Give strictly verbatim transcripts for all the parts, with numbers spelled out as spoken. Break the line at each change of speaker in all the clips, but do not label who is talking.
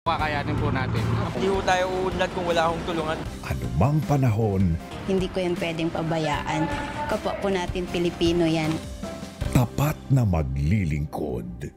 Kakayanin po natin.
Hindi po tayo uunlad kung wala akong tulungan.
Anumang panahon,
hindi ko yan pwedeng pabayaan. Kapwa po natin Pilipino yan.
tapat na maglilingkod.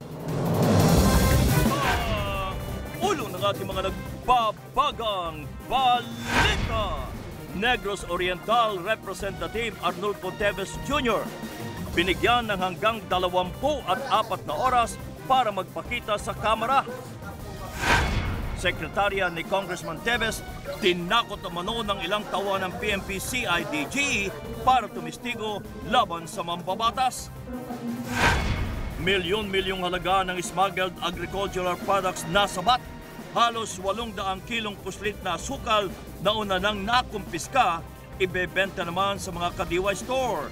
Ulo ng ating mga nagbabagang balita. Negros Oriental Representative Arnulfo Teves Junior binigyan ng hanggang dalawampu at apat na oras para magpakita sa kamera. Sekretarya ni Congressman Teves, tinakot umano ng ilang tawa ng P N P C I D G para tumistigo laban sa mambabatas. Milyon-milyong halaga ng smuggled agricultural products nasabat. Halos walong daang kilong puslit na asukal na una nang nakumpiska, ibebenta naman sa mga kadiwa store.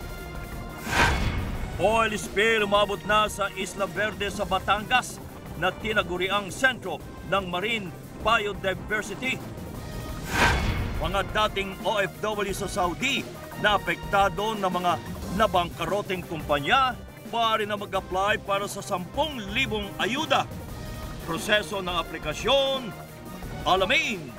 Oil spill umabot na sa Isla Verde sa Batangas na tinaguriang sentro ng marine biodiversity. Mga dating O F W sa Saudi na apektado ng mga nabangkaroteng kumpanya, maaari na mag-apply para sa sampung libong ayuda. Proseso ng aplikasyon, alamin.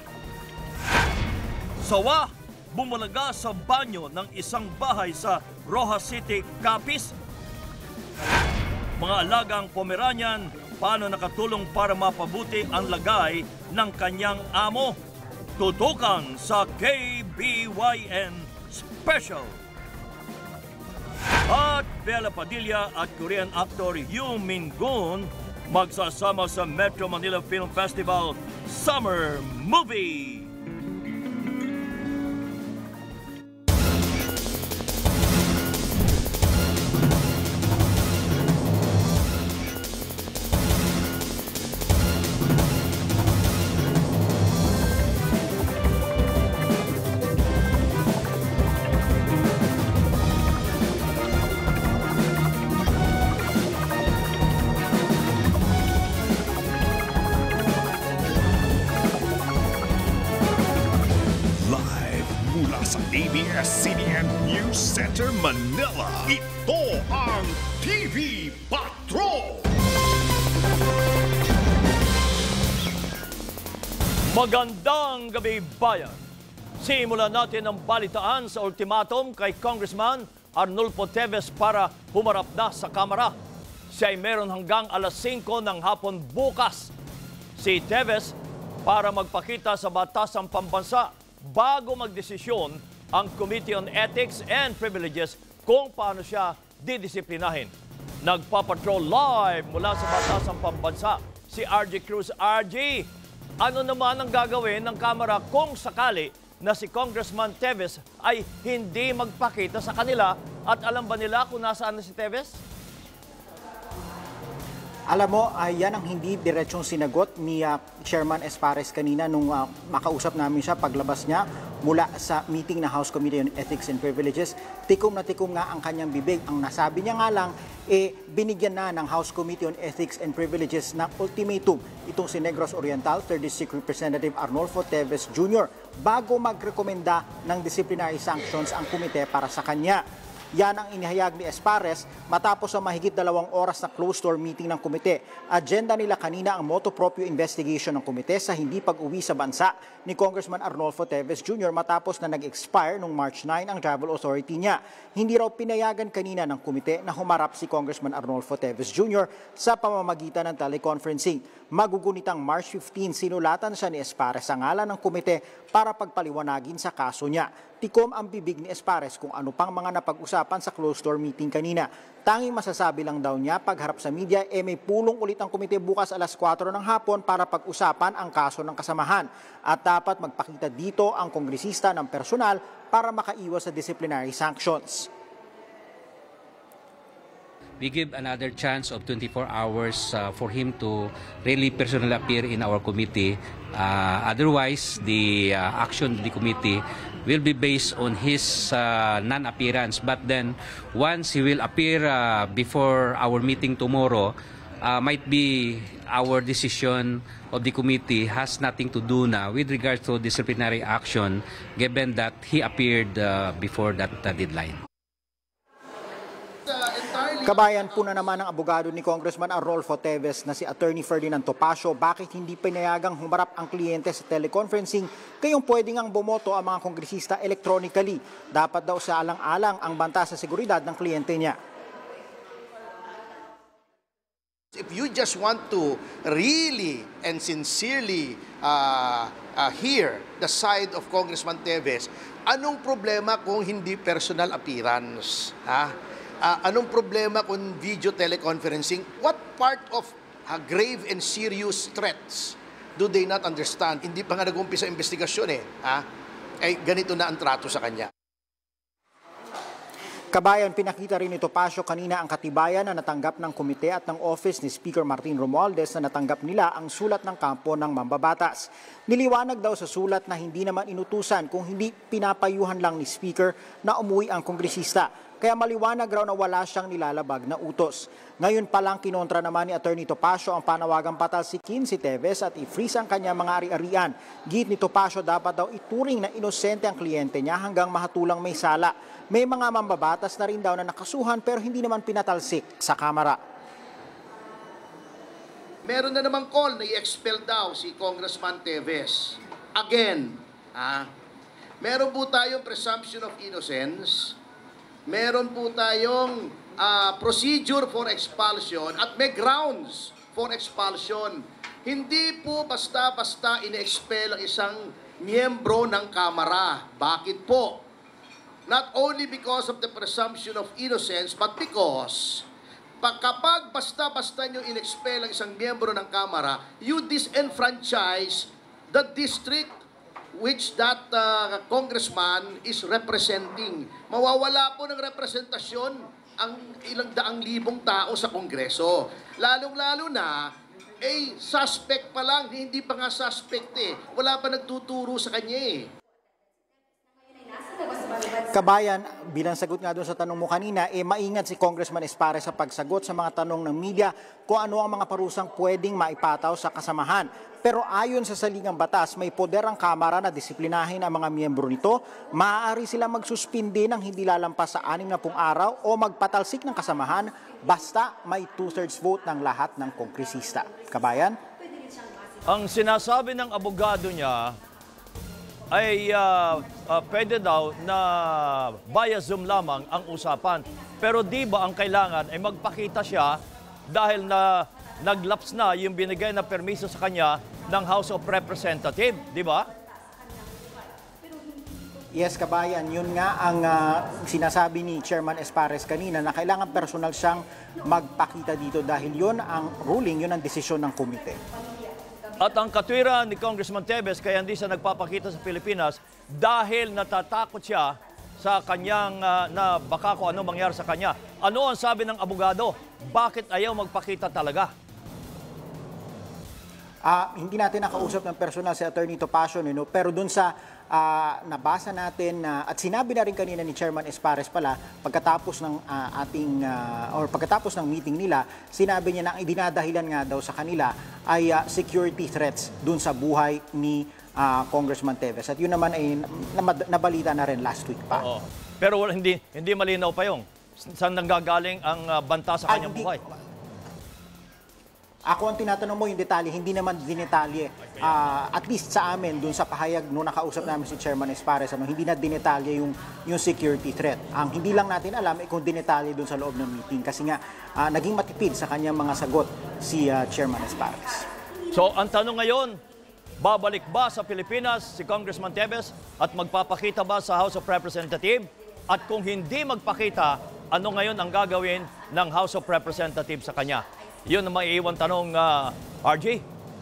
Sawa, bumalaga sa banyo ng isang bahay sa Rojas City, Capiz. Mga alagang Pomeranian, paano nakatulong para mapabuti ang lagay ng kanyang amo? Tutukan sa K B Y N Special. At Bella Padilla at Korean actor Yoo Min-gun magsasama sa Metro Manila Film Festival Summer Movie.
A B S C B N News Center, Manila. Ito ang T V Patrol!
Magandang gabi, bayan! Simulan natin ang balitaan sa ultimatum kay Congressman Arnulfo Teves para humarap na sa kamera. Siya ay meron hanggang alas singko ng hapon bukas. Si Teves para magpakita sa batasang pambansa bago magdesisyon ang Committee on Ethics and Privileges kung paano siya didisiplinahin. Nagpapatrol live mula sa batasang pambansa si R G Cruz. R G, ano naman ang gagawin ng kamera kung sakali na si Congressman Teves ay hindi magpakita sa kanila at alam ba nila kung nasaan na si Teves?
Alam mo, ay yan ang hindi diretsong sinagot ni uh, Chairman Espares kanina nung uh, makausap namin siya paglabas niya mula sa meeting na House Committee on Ethics and Privileges. Tikom na tikom nga ang kanyang bibig. Ang nasabi niya nga lang, eh, binigyan na ng House Committee on Ethics and Privileges ng ultimatum itong si Negros Oriental third District Representative Arnulfo Teves Junior bago magrekomenda ng disciplinary sanctions ang komite para sa kanya. Yan ang inihayag ni Espares matapos ang mahigit dalawang oras na closed-door meeting ng komite. Agenda nila kanina ang motu proprio investigation ng komite sa hindi pag-uwi sa bansa ni Congressman Arnulfo Teves Junior matapos na nag-expire noong March ninth ang travel authority niya. Hindi raw pinayagan kanina ng komite na humarap si Congressman Arnulfo Teves Junior sa pamamagitan ng teleconferencing. Magugunitang March fifteenth, sinulatan siya ni Espares sa ngalan ng komite para pagpaliwanagin sa kaso niya. Tikom ang bibig ni Espares kung ano pang mga napag-usapan sa closed-door meeting kanina. Tanging masasabi lang daw niya pagharap sa media, eh may pulong ulit ang komite bukas alas kwatro ng hapon para pag-usapan ang kaso ng kasamahan. At dapat magpakita dito ang kongresista ng personal para makaiwas sa disciplinary sanctions.
We give another chance of twenty-four hours uh, for him to really personally appear in our committee. Uh, otherwise, the uh, action of the committee will be based on his uh, non-appearance. But then, once he will appear uh, before our meeting tomorrow, uh, might be our decision of the committee has nothing to do now with regards to disciplinary action, given that he appeared uh, before that uh, deadline.
Kabayan po na naman ang abogado ni Congressman Arnolfo Teves na si Attorney Ferdinand Topacio bakit hindi pinayagang humarap ang kliyente sa teleconferencing kayong pwedeng ang bumoto ang mga kongresista electronically. Dapat daw sa alang-alang ang banta sa seguridad ng kliyente niya.
If you just want to really and sincerely uh, uh, hear the side of Congressman Teves, anong problema kung hindi personal appearance? Ha? Uh, anong problema kung video teleconferencing? What part of uh, grave and serious threats do they not understand? Hindi pa nga nag-umpisa investigasyon eh. Ha? Eh, ganito na ang trato sa kanya.
Kabayan, pinakita rin ni Topacio kanina ang katibayan na natanggap ng komite at ng office ni Speaker Martin Romualdez na natanggap nila ang sulat ng kampo ng mambabatas. Niliwanag daw sa sulat na hindi naman inutusan kung hindi pinapayuhan lang ni Speaker na umuwi ang kongresista. Kaya maliwanag raw na wala siyang nilalabag na utos. Ngayon pa lang kinontra naman ni Attorney Topacio ang panawagang patalsikin si Teves at i-freeze ang kanyang mga ari-arian. Git ni Topacio dapat daw ituring na inosente ang kliyente niya hanggang mahatulang may sala. May mga mambabatas na rin daw na nakasuhan pero hindi naman pinatalsik sa Kamara.
Meron na namang call na i-expel daw si Congressman Teves. Again, ah, meron po tayong presumption of innocence. Meron po tayong uh, procedure for expulsion at may grounds for expulsion. Hindi po basta-basta ine-expel ang isang miyembro ng Kamara. Bakit po? Not only because of the presumption of innocence, but because pag kapag basta-basta nyo in-expel ang isang miyembro ng Kamara, you disenfranchise the district which that uh, congressman is representing. Mawawala po ng representasyon ang ilang daang libong tao sa Kongreso. Lalong-lalo na, eh, suspect pa lang, hindi pa nga suspect eh. Wala pa nagtuturo sa kanya eh.
Kabayan, bilang sagot nga doon sa tanong mo kanina, eh, maingat si Congressman Espares sa pagsagot sa mga tanong ng media kung ano ang mga parusang pwedeng maipataw sa kasamahan. Pero ayon sa saligang batas, may poder ang Kamara na disiplinahin ang mga miyembro nito. Maaari silang magsuspindi ng hindi lalampas sa anim na pung araw o magpatalsik ng kasamahan basta may two-thirds vote ng lahat ng kongresista. Kabayan?
Ang sinasabi ng abogado niya ay uh, uh, pwede daw na via Zoom lamang ang usapan. Pero di ba ang kailangan ay magpakita siya dahil na naglaps na yung binigay na permiso sa kanya ng House of Representatives, di ba?
Yes, Kabayan, yun nga ang uh, sinasabi ni Chairman Espares kanina na kailangan personal siyang magpakita dito dahil yun ang ruling, yun ang desisyon ng komite.
At ang katwiran ni Congressman Teves kaya hindi siya nagpapakita sa Pilipinas dahil natatakot siya sa kanyang uh, na baka kung ano mangyari sa kanya. Ano ang sabi ng abogado? Bakit ayaw magpakita talaga?
Uh, hindi natin nakausap ng personal si Attorney Topacio, no? Pero dun sa uh, nabasa natin uh, at sinabi na rin kanina ni Chairman Espares pala pagkatapos ng uh, ating uh, or pagkatapos ng meeting nila, sinabi niya na ang idinadahilan nga daw sa kanila ay uh, security threats dun sa buhay ni uh, Congressman Teves. At yun naman ay nabalita na rin last week pa.
Oo. Pero hindi hindi malinaw pa yung saan nanggagaling ang uh, banta sa kanyang
ay, hindi,
buhay.
Ako ang tinatanong mo yung detalye, hindi naman dinetalye. Uh, at least sa amin, dun sa pahayag nung nakausap namin si Chairman Espares, ano, hindi na dinetalye yung, yung security threat. Ang hindi lang natin alam ay kung dinetalye dun sa loob ng meeting. Kasi nga, uh, naging matipid sa kanyang mga sagot si uh, Chairman Espares.
So, ang tanong ngayon, babalik ba sa Pilipinas si Congressman Teves at magpapakita ba sa House of Representatives? At kung hindi magpakita, ano ngayon ang gagawin ng House of Representatives sa kanya? Yun ang maiiwan tanong, uh, R J.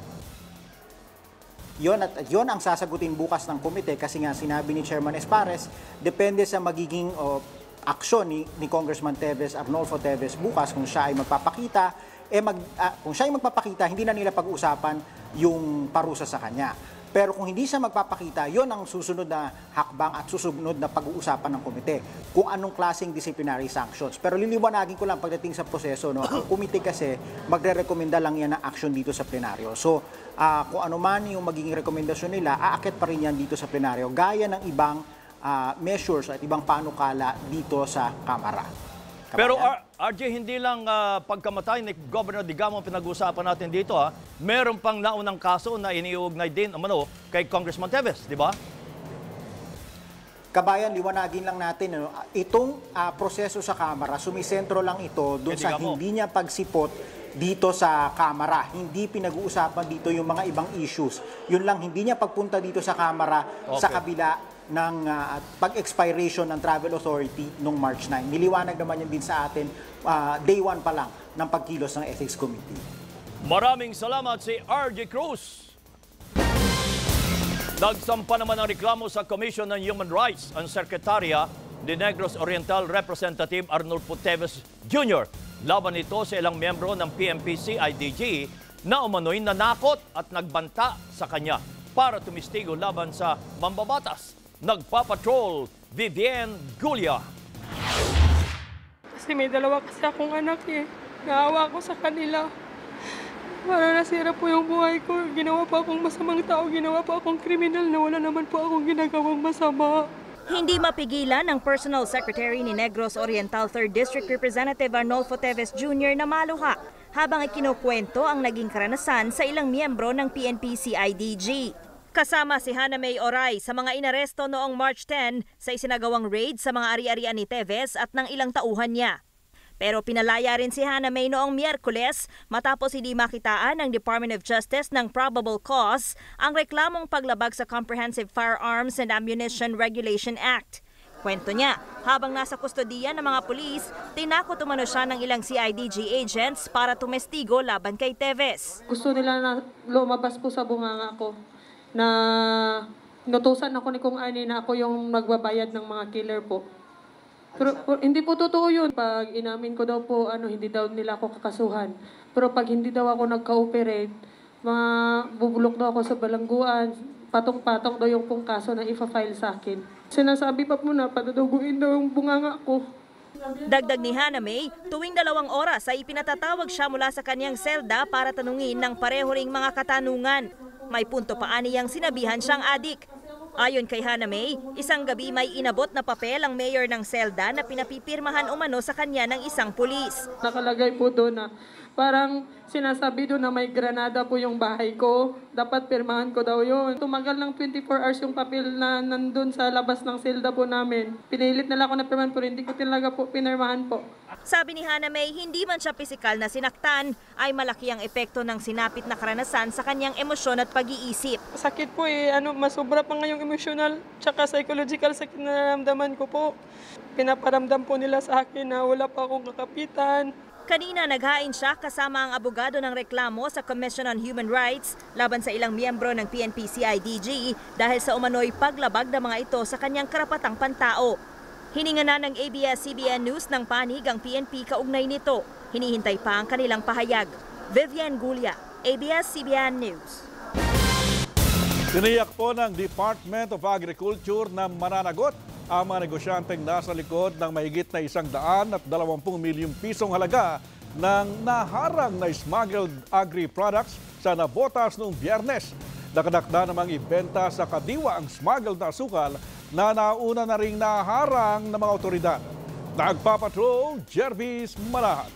Yun at yun ang sasagutin bukas ng komite kasi nga sinabi ni Chairman Espares, depende sa magiging oh, aksyon ni, ni Congressman Teves, Arnolfo Teves bukas kung siya ay magpapakita, eh mag, uh, kung siya ay magpapakita, hindi na nila pag-uusapan yung parusa sa kanya. Pero kung hindi siya magpapakita, yon ang susunod na hakbang at susunod na pag-uusapan ng komite. Kung anong klaseng disciplinary sanctions. Pero liliwanagin ko lang pagdating sa proseso, no? Ang komite kasi magre-rekomenda lang yan ng action dito sa plenaryo. So, uh, kung ano man yung magiging rekomendasyon nila, aakit pa rin yan dito sa plenaryo. Gaya ng ibang uh, measures at ibang panukala dito sa Kamara.
Pero R J, hindi lang uh, pagkamatay ni Governor Digamo pinag-uusapan natin dito. Ha? Meron pang naunang kaso na iniuugnay din umano kay Congressman Teves, di ba?
Kabayan, liwanagin lang natin, ano, itong uh, proseso sa Kamara, sumisentro lang ito doon
Eh,
sa
Digamo.
hindi niya pagsipot dito sa Kamara. Hindi pinag-uusapan dito yung mga ibang issues. Yun lang, hindi niya pagpunta dito sa Kamara
Okay.
sa kabila ng uh, pag-expiration ng Travel Authority noong March ninth. Niliwanag naman yun din sa atin uh, day one pa lang ng pagkilos ng Ethics Committee.
Maraming salamat si R J Cruz. Nagsampa naman ang reklamo sa Commission on Human Rights ang Sekretarya ni Negros Oriental Representative Arnulfo Teves Junior Laban ito sa ilang miyembro ng P M P C I D G na umano'y nanakot at nagbanta sa kanya para tumistigo laban sa mambabatas. Nagpapatrol, Vivienne Gulia.
Kasi may dalawa kasi akong anak eh. Naawa ko sa kanila. Para nasira po yung buhay ko. Ginawa pa akong masamang tao. Ginawa pa akong kriminal na wala naman po akong ginagawang masama.
Hindi mapigilan ng Personal Secretary ni Negros Oriental third District Representative Arnulfo Teves Junior na maluha habang ikinukwento ang naging karanasan sa ilang miyembro ng P N P C I D G. Kasama si Hana May Oray sa mga inaresto noong March tenth sa isinagawang raid sa mga ari-arian ni Teves at ng ilang tauhan niya. Pero pinalaya rin si Hana May noong Miyerkules matapos hindi makitaan ng Department of Justice ng probable cause ang reklamong paglabag sa Comprehensive Firearms and Ammunition Regulation Act. Kwento niya, habang nasa kustodiya ng mga pulis, tinakot umano siya ng ilang C I D G agents para tumestigo laban kay Teves.
Gusto nila na lumabas po sa bunganga ko na nutusan ako ni Kung Ani na ako yung magbabayad ng mga killer po. Pero, pero hindi po totoo yun. Pag inamin ko daw po, ano, hindi daw nila ako kakasuhan. Pero pag hindi daw ako nagka-operate, mabubulok daw ako sa balangguan. Patong-patong daw yung pong kaso na ifa-file sa akin. Sinasabi pa po na padaduguin daw yung bunganga ko.
Dagdag ni Hana May, tuwing dalawang oras ay ipinatatawag siya mula sa kanyang selda para tanungin ng pareho ring mga katanungan. May punto pa aniyang sinabihan siyang adik. Ayon kay Hana May, isang gabi may inabot na papel ang mayor ng selda na pinapipirmahan umano sa kanya ng isang pulis.
Nakalagay po doon na parang sinasabi doon na may granada po yung bahay ko. Dapat pirmahan ko daw yun. Tumagal ng twenty-four hours yung papel na nandun sa labas ng selda po namin. Pinilit nila ako na pirmahan pero hindi ko talaga po pinirmahan po.
Sabi ni Hana May, hindi man siya pisikal na sinaktan, ay malaki ang epekto ng sinapit na karanasan sa kanyang emosyon at pag-iisip.
Sakit po eh, ano, masobra pa nga yung emotional tsaka psychological sakit na nararamdaman ko po. Pinaparamdam po nila sa akin na wala pa akong kakapitan.
Kanina naghain siya kasama ang abogado ng reklamo sa Commission on Human Rights laban sa ilang miyembro ng P N P C I D G dahil sa umano'y paglabag ng mga ito sa kanyang karapatang pantao. Hininga na ng A B S C B N News ng panig ang P N P kaugnay nito. Hinihintay pa ang kanilang pahayag. Vivienne Gulia, A B S C B N News.
Tiniyak po ng Department of Agriculture na mananagot ang mga negosyanteng nasa likod ng mahigit na isang daan at dalawampung milyong pisong halaga ng naharang na smuggled agri-products sa nabotas noong Biyernes. Nakadakda namang ibenta sa kadiwa ang smuggled na asukal na nauna na ring naharang ng mga otoridad. Nagpapatrol, Jervis Malahat.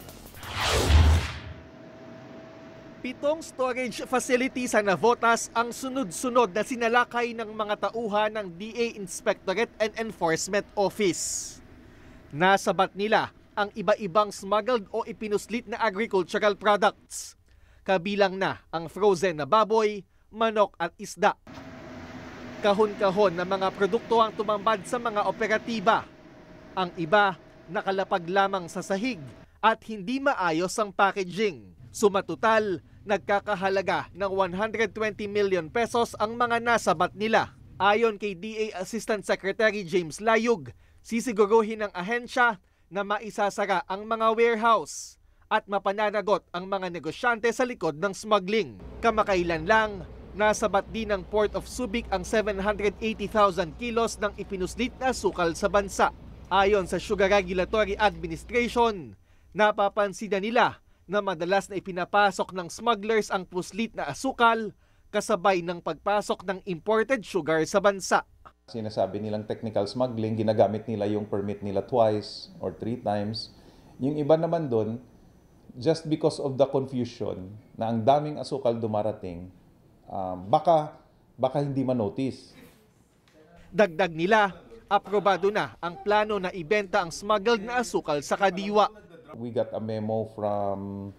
Pitong storage facility sa Navotas ang sunod-sunod na sinalakay ng mga tauhan ng D A Inspectorate and Enforcement Office. Nasabat nila ang iba-ibang smuggled o ipinuslit na agricultural products. Kabilang na ang frozen na baboy, manok at isda. Kahon-kahon na mga produkto ang tumambad sa mga operatiba. Ang iba nakalapag lamang sa sahig at hindi maayos ang packaging. Sumatotal, nagkakahalaga ng one hundred twenty million pesos ang mga nasabat nila. Ayon kay D A Assistant Secretary James Layug, sisiguruhin ng ahensya na maisasara ang mga warehouse at mapananagot ang mga negosyante sa likod ng smuggling. Kamakailan lang, nasabat din ng Port of Subic ang seven hundred eighty thousand kilos ng ipinuslit na sukal sa bansa. Ayon sa Sugar Regulatory Administration, napapansin na nila na madalas na ipinapasok ng smugglers ang puslit na asukal kasabay ng pagpasok ng imported sugar sa bansa.
Sinasabi nilang technical smuggling, ginagamit nila yung permit nila twice or three times. Yung iba naman doon, just because of the confusion na ang daming asukal dumarating, um, baka, baka hindi ma-notice.
Dagdag nila, aprobado na ang plano na ibenta ang smuggled na asukal sa Kadiwa.
We got a memo from,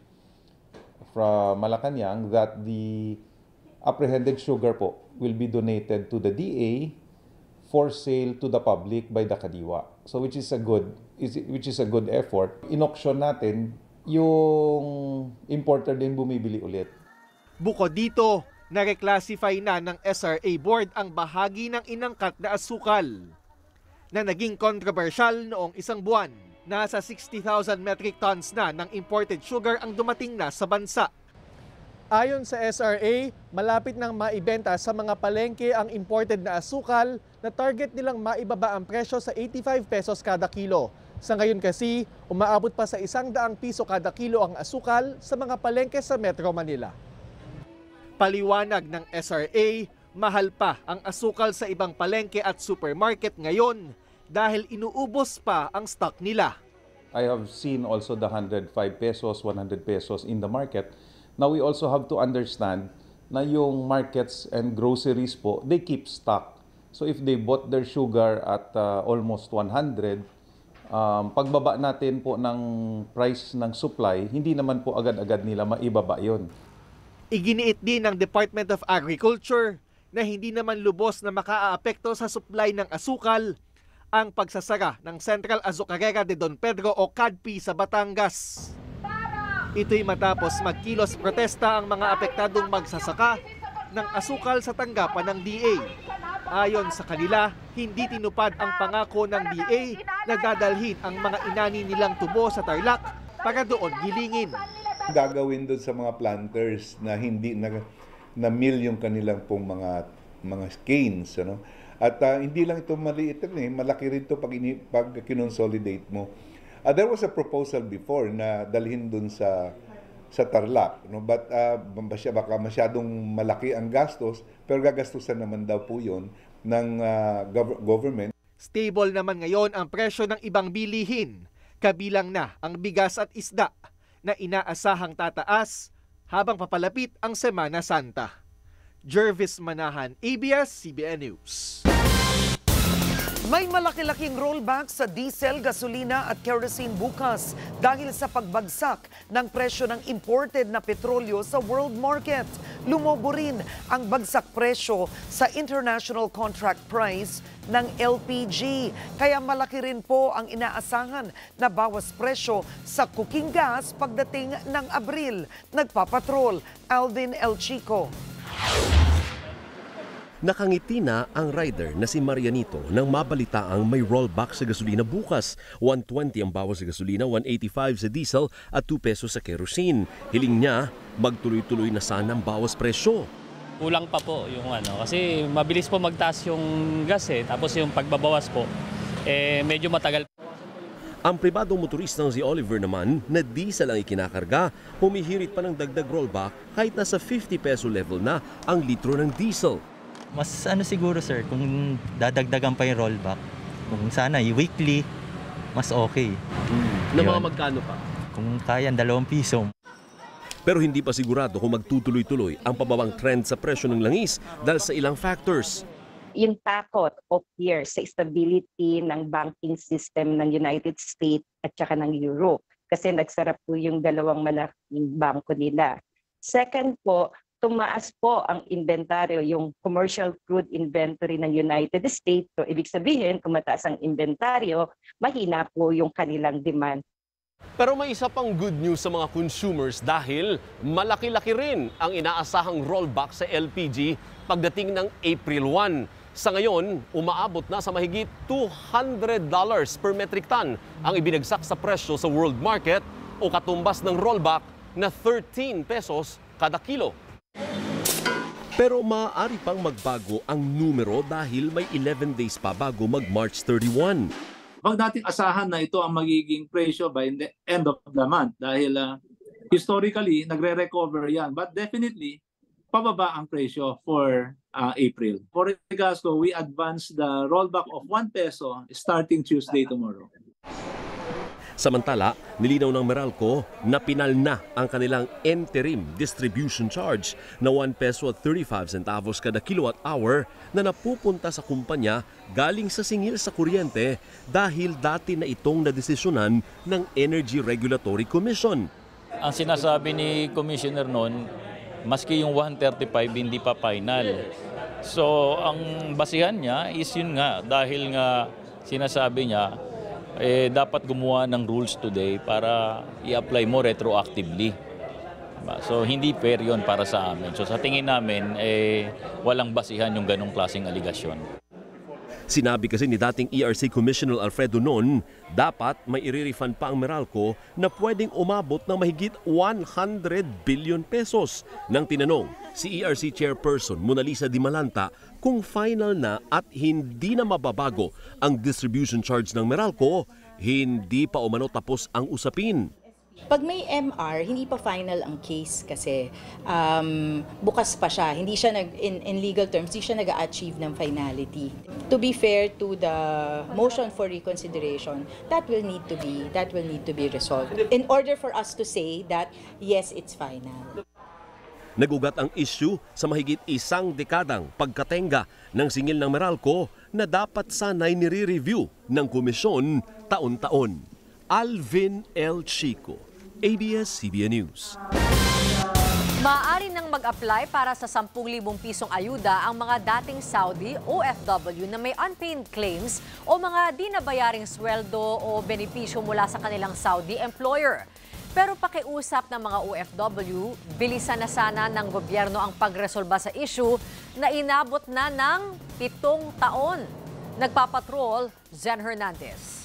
from Malacanang that the apprehended sugar po will be donated to the D A for sale to the public by the Kadiwa. So which is a good which is a good effort. In-auction natin, yung importer din bumibili ulit.
Bukod dito, na-reclassify na ng S R A board ang bahagi ng inangkat na asukal na naging controversial noong isang buwan. Nasa sixty thousand metric tons na ng imported sugar ang dumating na sa bansa. Ayon sa S R A, malapit nang maibenta sa mga palengke ang imported na asukal na target nilang maibaba ang presyo sa eighty-five pesos kada kilo. Sa ngayon kasi, umaabot pa sa isang daang piso kada kilo ang asukal sa mga palengke sa Metro Manila. Paliwanag ng S R A, mahal pa ang asukal sa ibang palengke at supermarket ngayon dahil inuubos pa ang stock nila.
I have seen also the one hundred five pesos, one hundred pesos in the market. Now we also have to understand na yung markets and groceries po, they keep stock. So if they bought their sugar at uh, almost one hundred, um, pagbaba natin po ng price ng supply, hindi naman po agad-agad nila maibaba yon.
Iginiit din ng Department of Agriculture na hindi naman lubos na makaaapekto sa supply ng asukal ang pagsasara ng Central Azucarera de Don Pedro o C A D P sa Batangas. Ito'y matapos magkilos protesta ang mga apektadong magsasaka ng asukal sa tanggapan ng D A. Ayon sa kanila, hindi tinupad ang pangako ng D A na dadalhin ang mga inani nilang tubo sa Tarlac para doon gilingin.
Gagawin doon sa mga planters na hindi na, na mill yung kanilang pong mga mga canes, ano? At uh, hindi lang ito maliit, eh, malaki rin ito pag, ini, pag kinonsolidate mo. Uh, there was a proposal before na dalhin doon sa sa Tarlac, no? But uh, baka masyadong malaki ang gastos, pero gagastusan naman daw po yun ng uh, gov- government.
Stable naman ngayon ang presyo ng ibang bilihin, kabilang na ang bigas at isda na inaasahang tataas habang papalapit ang Semana Santa. Jervis Manahan, A B S C B N News.
May malaki-laking rollback sa diesel, gasolina at kerosene bukas dahil sa pagbagsak ng presyo ng imported na petrolyo sa world market. Lumobo rin ang bagsak presyo sa international contract price ng L P G. Kaya malaki rin po ang inaasahan na bawas presyo sa cooking gas pagdating ng Abril. Nagpapatrol, Alvin El Chico.
Nakangiti na ang rider na si Marianito nang mabalitaang may rollback sa gasolina bukas. one twenty ang bawas sa gasolina, one eighty-five sa diesel at two pesos sa kerosene. Hiling niya, magtuloy-tuloy na sana ang bawas presyo.
Kulang pa po yung ano, kasi mabilis po magtaas yung gas eh, tapos yung pagbabawas po, eh medyo matagal.
Ang pribadong motoristang si Oliver naman na diesel ang ikinakarga, humihirit pa ng dagdag rollback kahit nasa fifty peso level na ang litro ng diesel.
Mas ano siguro sir, kung dadagdagan pa yung rollback, kung sana yung weekly, mas okay.
Hmm. Na mga magkano pa?
Kung kaya, dalawang piso.
Pero hindi pa sigurado kung magtutuloy-tuloy ang pababang trend sa presyo ng langis dahil sa ilang factors.
Yung takot of fear sa stability ng banking system ng United States at saka ng Europe kasi nagsarap po yung dalawang malaking bangko nila. Second po, tumaas po ang inventaryo, yung commercial crude inventory ng United States. So, ibig sabihin, kung mataas ang inventaryo, mahina po yung kanilang demand.
Pero may isa pang good news sa mga consumers dahil malaki-laki rin ang inaasahang rollback sa L P G pagdating ng April first. Sa ngayon, umaabot na sa mahigit two hundred dollars per metric ton ang ibinagsak sa presyo sa world market o katumbas ng rollback na thirteen pesos kada kilo. Pero maaari pang magbago ang numero dahil may eleven days pa bago mag-March thirty-first.
Wag nating asahan na ito ang magiging presyo by the end of the month dahil uh, historically nagre-recover yan. But definitely, pababa ang presyo for uh, April. For Gasco, we advance the rollback of one peso starting Tuesday tomorrow.
Samantala, nilinaw ng Meralco na pinal na ang kanilang interim distribution charge na one peso at thirty-five centavos kada kilowatt hour na napupunta sa kumpanya galing sa singil sa kuryente dahil dati na itong nadesisyonan ng Energy Regulatory Commission.
Ang sinasabi ni Commissioner noon, maski yung one thirty-five hindi pa final. So ang basihan niya is yun nga, dahil nga sinasabi niya, eh, dapat gumawa ng rules today para i-apply mo retroactively. So hindi fair yun para sa amin. So sa tingin namin, eh, walang basihan yung ganong klaseng aligasyon.
Sinabi kasi ni dating E R C Commissioner Alfredo noon, dapat may i-refund pa ang Meralco na pwedeng umabot ng mahigit one hundred billion pesos. Nang tinanong si E R C Chairperson Mona Lisa Di Malanta kung final na at hindi na mababago ang distribution charge ng Meralco, hindi pa umano tapos ang usapin.
Pag may M R, hindi pa final ang case kasi um, bukas pa siya. Hindi siya nag, in, in legal terms, hindi siya nag-achieve ng finality. To be fair to the motion for reconsideration, that will need to be that will need to be resolved in order for us to say that yes, it's final.
Nagugat ang issue sa mahigit isang dekadang pagkatenga ng singil ng Meralco na dapat sana'y nire-review ng komisyon taon-taon. Alvin L. Chico, A B S C B N News.
Maaari nang mag-apply para sa ten thousand pisong ayuda ang mga dating Saudi O F W na may unpaid claims o mga di nabayaring sweldo o benepisyo mula sa kanilang Saudi employer. Pero pakiusap ng mga O F W, bilisan na sana ng gobyerno ang pagresolba sa issue na inabot na ng pitong taon. Nagpapatrol, Zen Hernandez.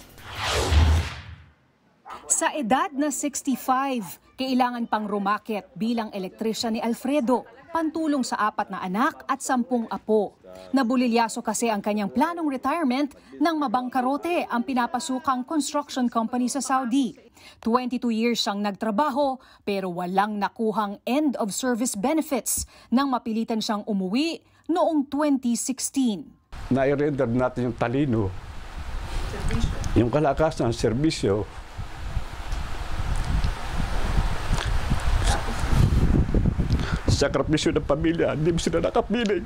Sa edad na sixty-five, kailangan pang rumakit bilang elektrisyan ni Alfredo, pantulong sa apat na anak at sampung apo. Nabulilyaso kasi ang kanyang planong retirement nang mabangkarote ang pinapasukang construction company sa Saudi. twenty-two years siyang nagtrabaho pero walang nakuhang end of service benefits nang mapilitan siyang umuwi noong twenty sixteen.
Na-render natin yung talino, yung kalakasan, serbisyo. Sakripisyo ng pamilya, hindi mo sila nakapiling.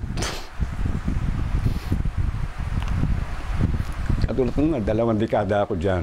Katulad nga, dalawang dekada ako dyan.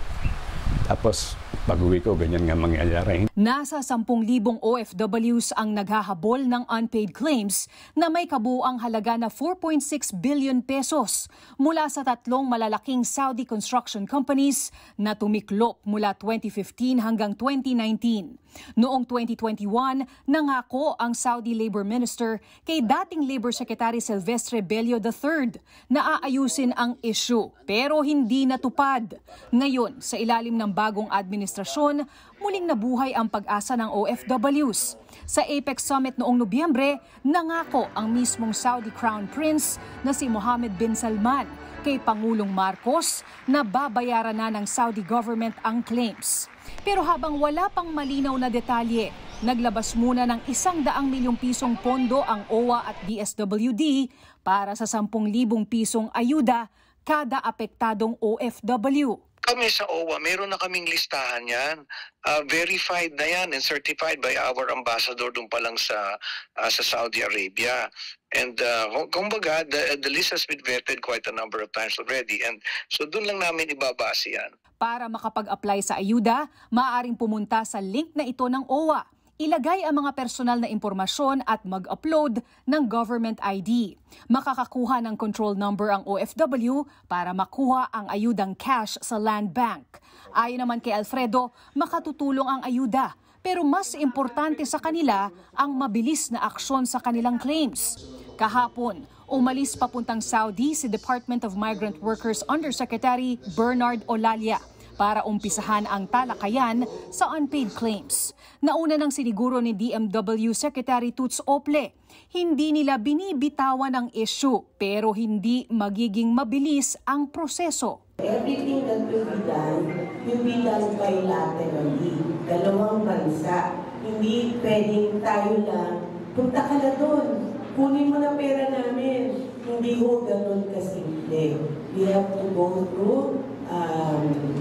Tapos, pag-uwi ko, ganyan nga mangyayari.
Nasa sampung libong O F Ws ang naghahabol ng unpaid claims na may kabuuang halaga na four point six billion pesos mula sa tatlong malalaking Saudi construction companies na tumiklop mula twenty fifteen hanggang twenty nineteen. Noong twenty twenty-one, nangako ang Saudi Labor Minister kay dating Labor Secretary Silvestre Bello the third na aayusin ang issue pero hindi natupad. Ngayon, sa ilalim ng bagong administrasyon, muling nabuhay ang pag-asa ng O F Ws. Sa APEC Summit noong Nobyembre, nangako ang mismong Saudi Crown Prince na si Mohammed bin Salman kay Pangulong Marcos na babayaran na ng Saudi government ang claims. Pero habang wala pang malinaw na detalye, naglabas muna ng isang daang milyong pisong pondo ang O W A at D S W D para sa sampung libong pisong ayuda kada apektadong O F W.
Kami sa O W A, meron na kaming listahan yan. Uh, verified na yan and certified by our ambassador doon pa lang sa, uh, sa Saudi Arabia. And uh, kumbaga, the, the list has been vetted quite a number of times already. And so doon lang namin ibabase yan.
Para makapag-apply sa ayuda, maaaring pumunta sa link na ito ng O W A. Ilagay ang mga personal na impormasyon at mag-upload ng government I D. Makakakuha ng control number ang O F W para makuha ang ayudang cash sa land bank. Ayon naman kay Alfredo, makatutulong ang ayuda. Pero mas importante sa kanila ang mabilis na aksyon sa kanilang claims. Kahapon, umalis papuntang Saudi si Department of Migrant Workers Undersecretary Bernard Olalia para umpisahan ang talakayan sa unpaid claims. Nauna nang siniguro ni D M W Secretary Toots Ople, hindi nila binibitawan ang issue pero hindi magiging mabilis ang proseso.
Everything that will be done will be done bilaterally. Dalawang bansa. Hindi pwedeng tayo lang, punta ka na doon, kunin mo na pera namin. Hindi ho ganun kasimple. We have to go through um,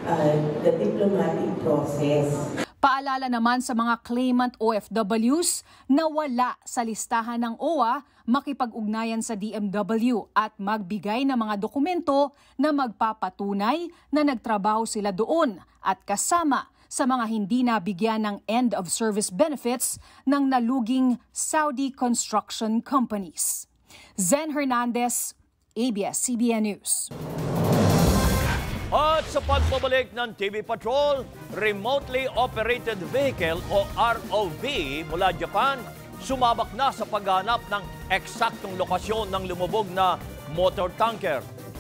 uh, the diplomatic process.
Paalala naman sa mga claimant O F Ws na wala sa listahan ng O W A makipag-ugnayan sa D M W at magbigay ng mga dokumento na magpapatunay na nagtrabaho sila doon at kasama sa mga hindi nabigyan ng end of service benefits ng naluging Saudi construction companies. Zen Hernandez, A B S C B N News.
At sa pagbabalik ng T V Patrol, Remotely Operated Vehicle o R O V mula Japan, sumabak na sa paghahanap ng eksaktong lokasyon ng lumubog na motor tanker.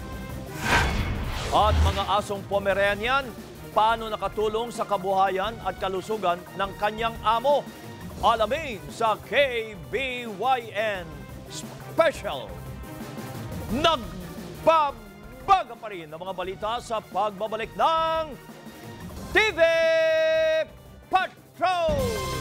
At mga asong Pomeranian, paano nakatulong sa kabuhayan at kalusugan ng kanyang amo? Alamin sa K B Y N Special. Nagbab Baga pa rin ang mga balita sa pagbabalik ng T V Patrol!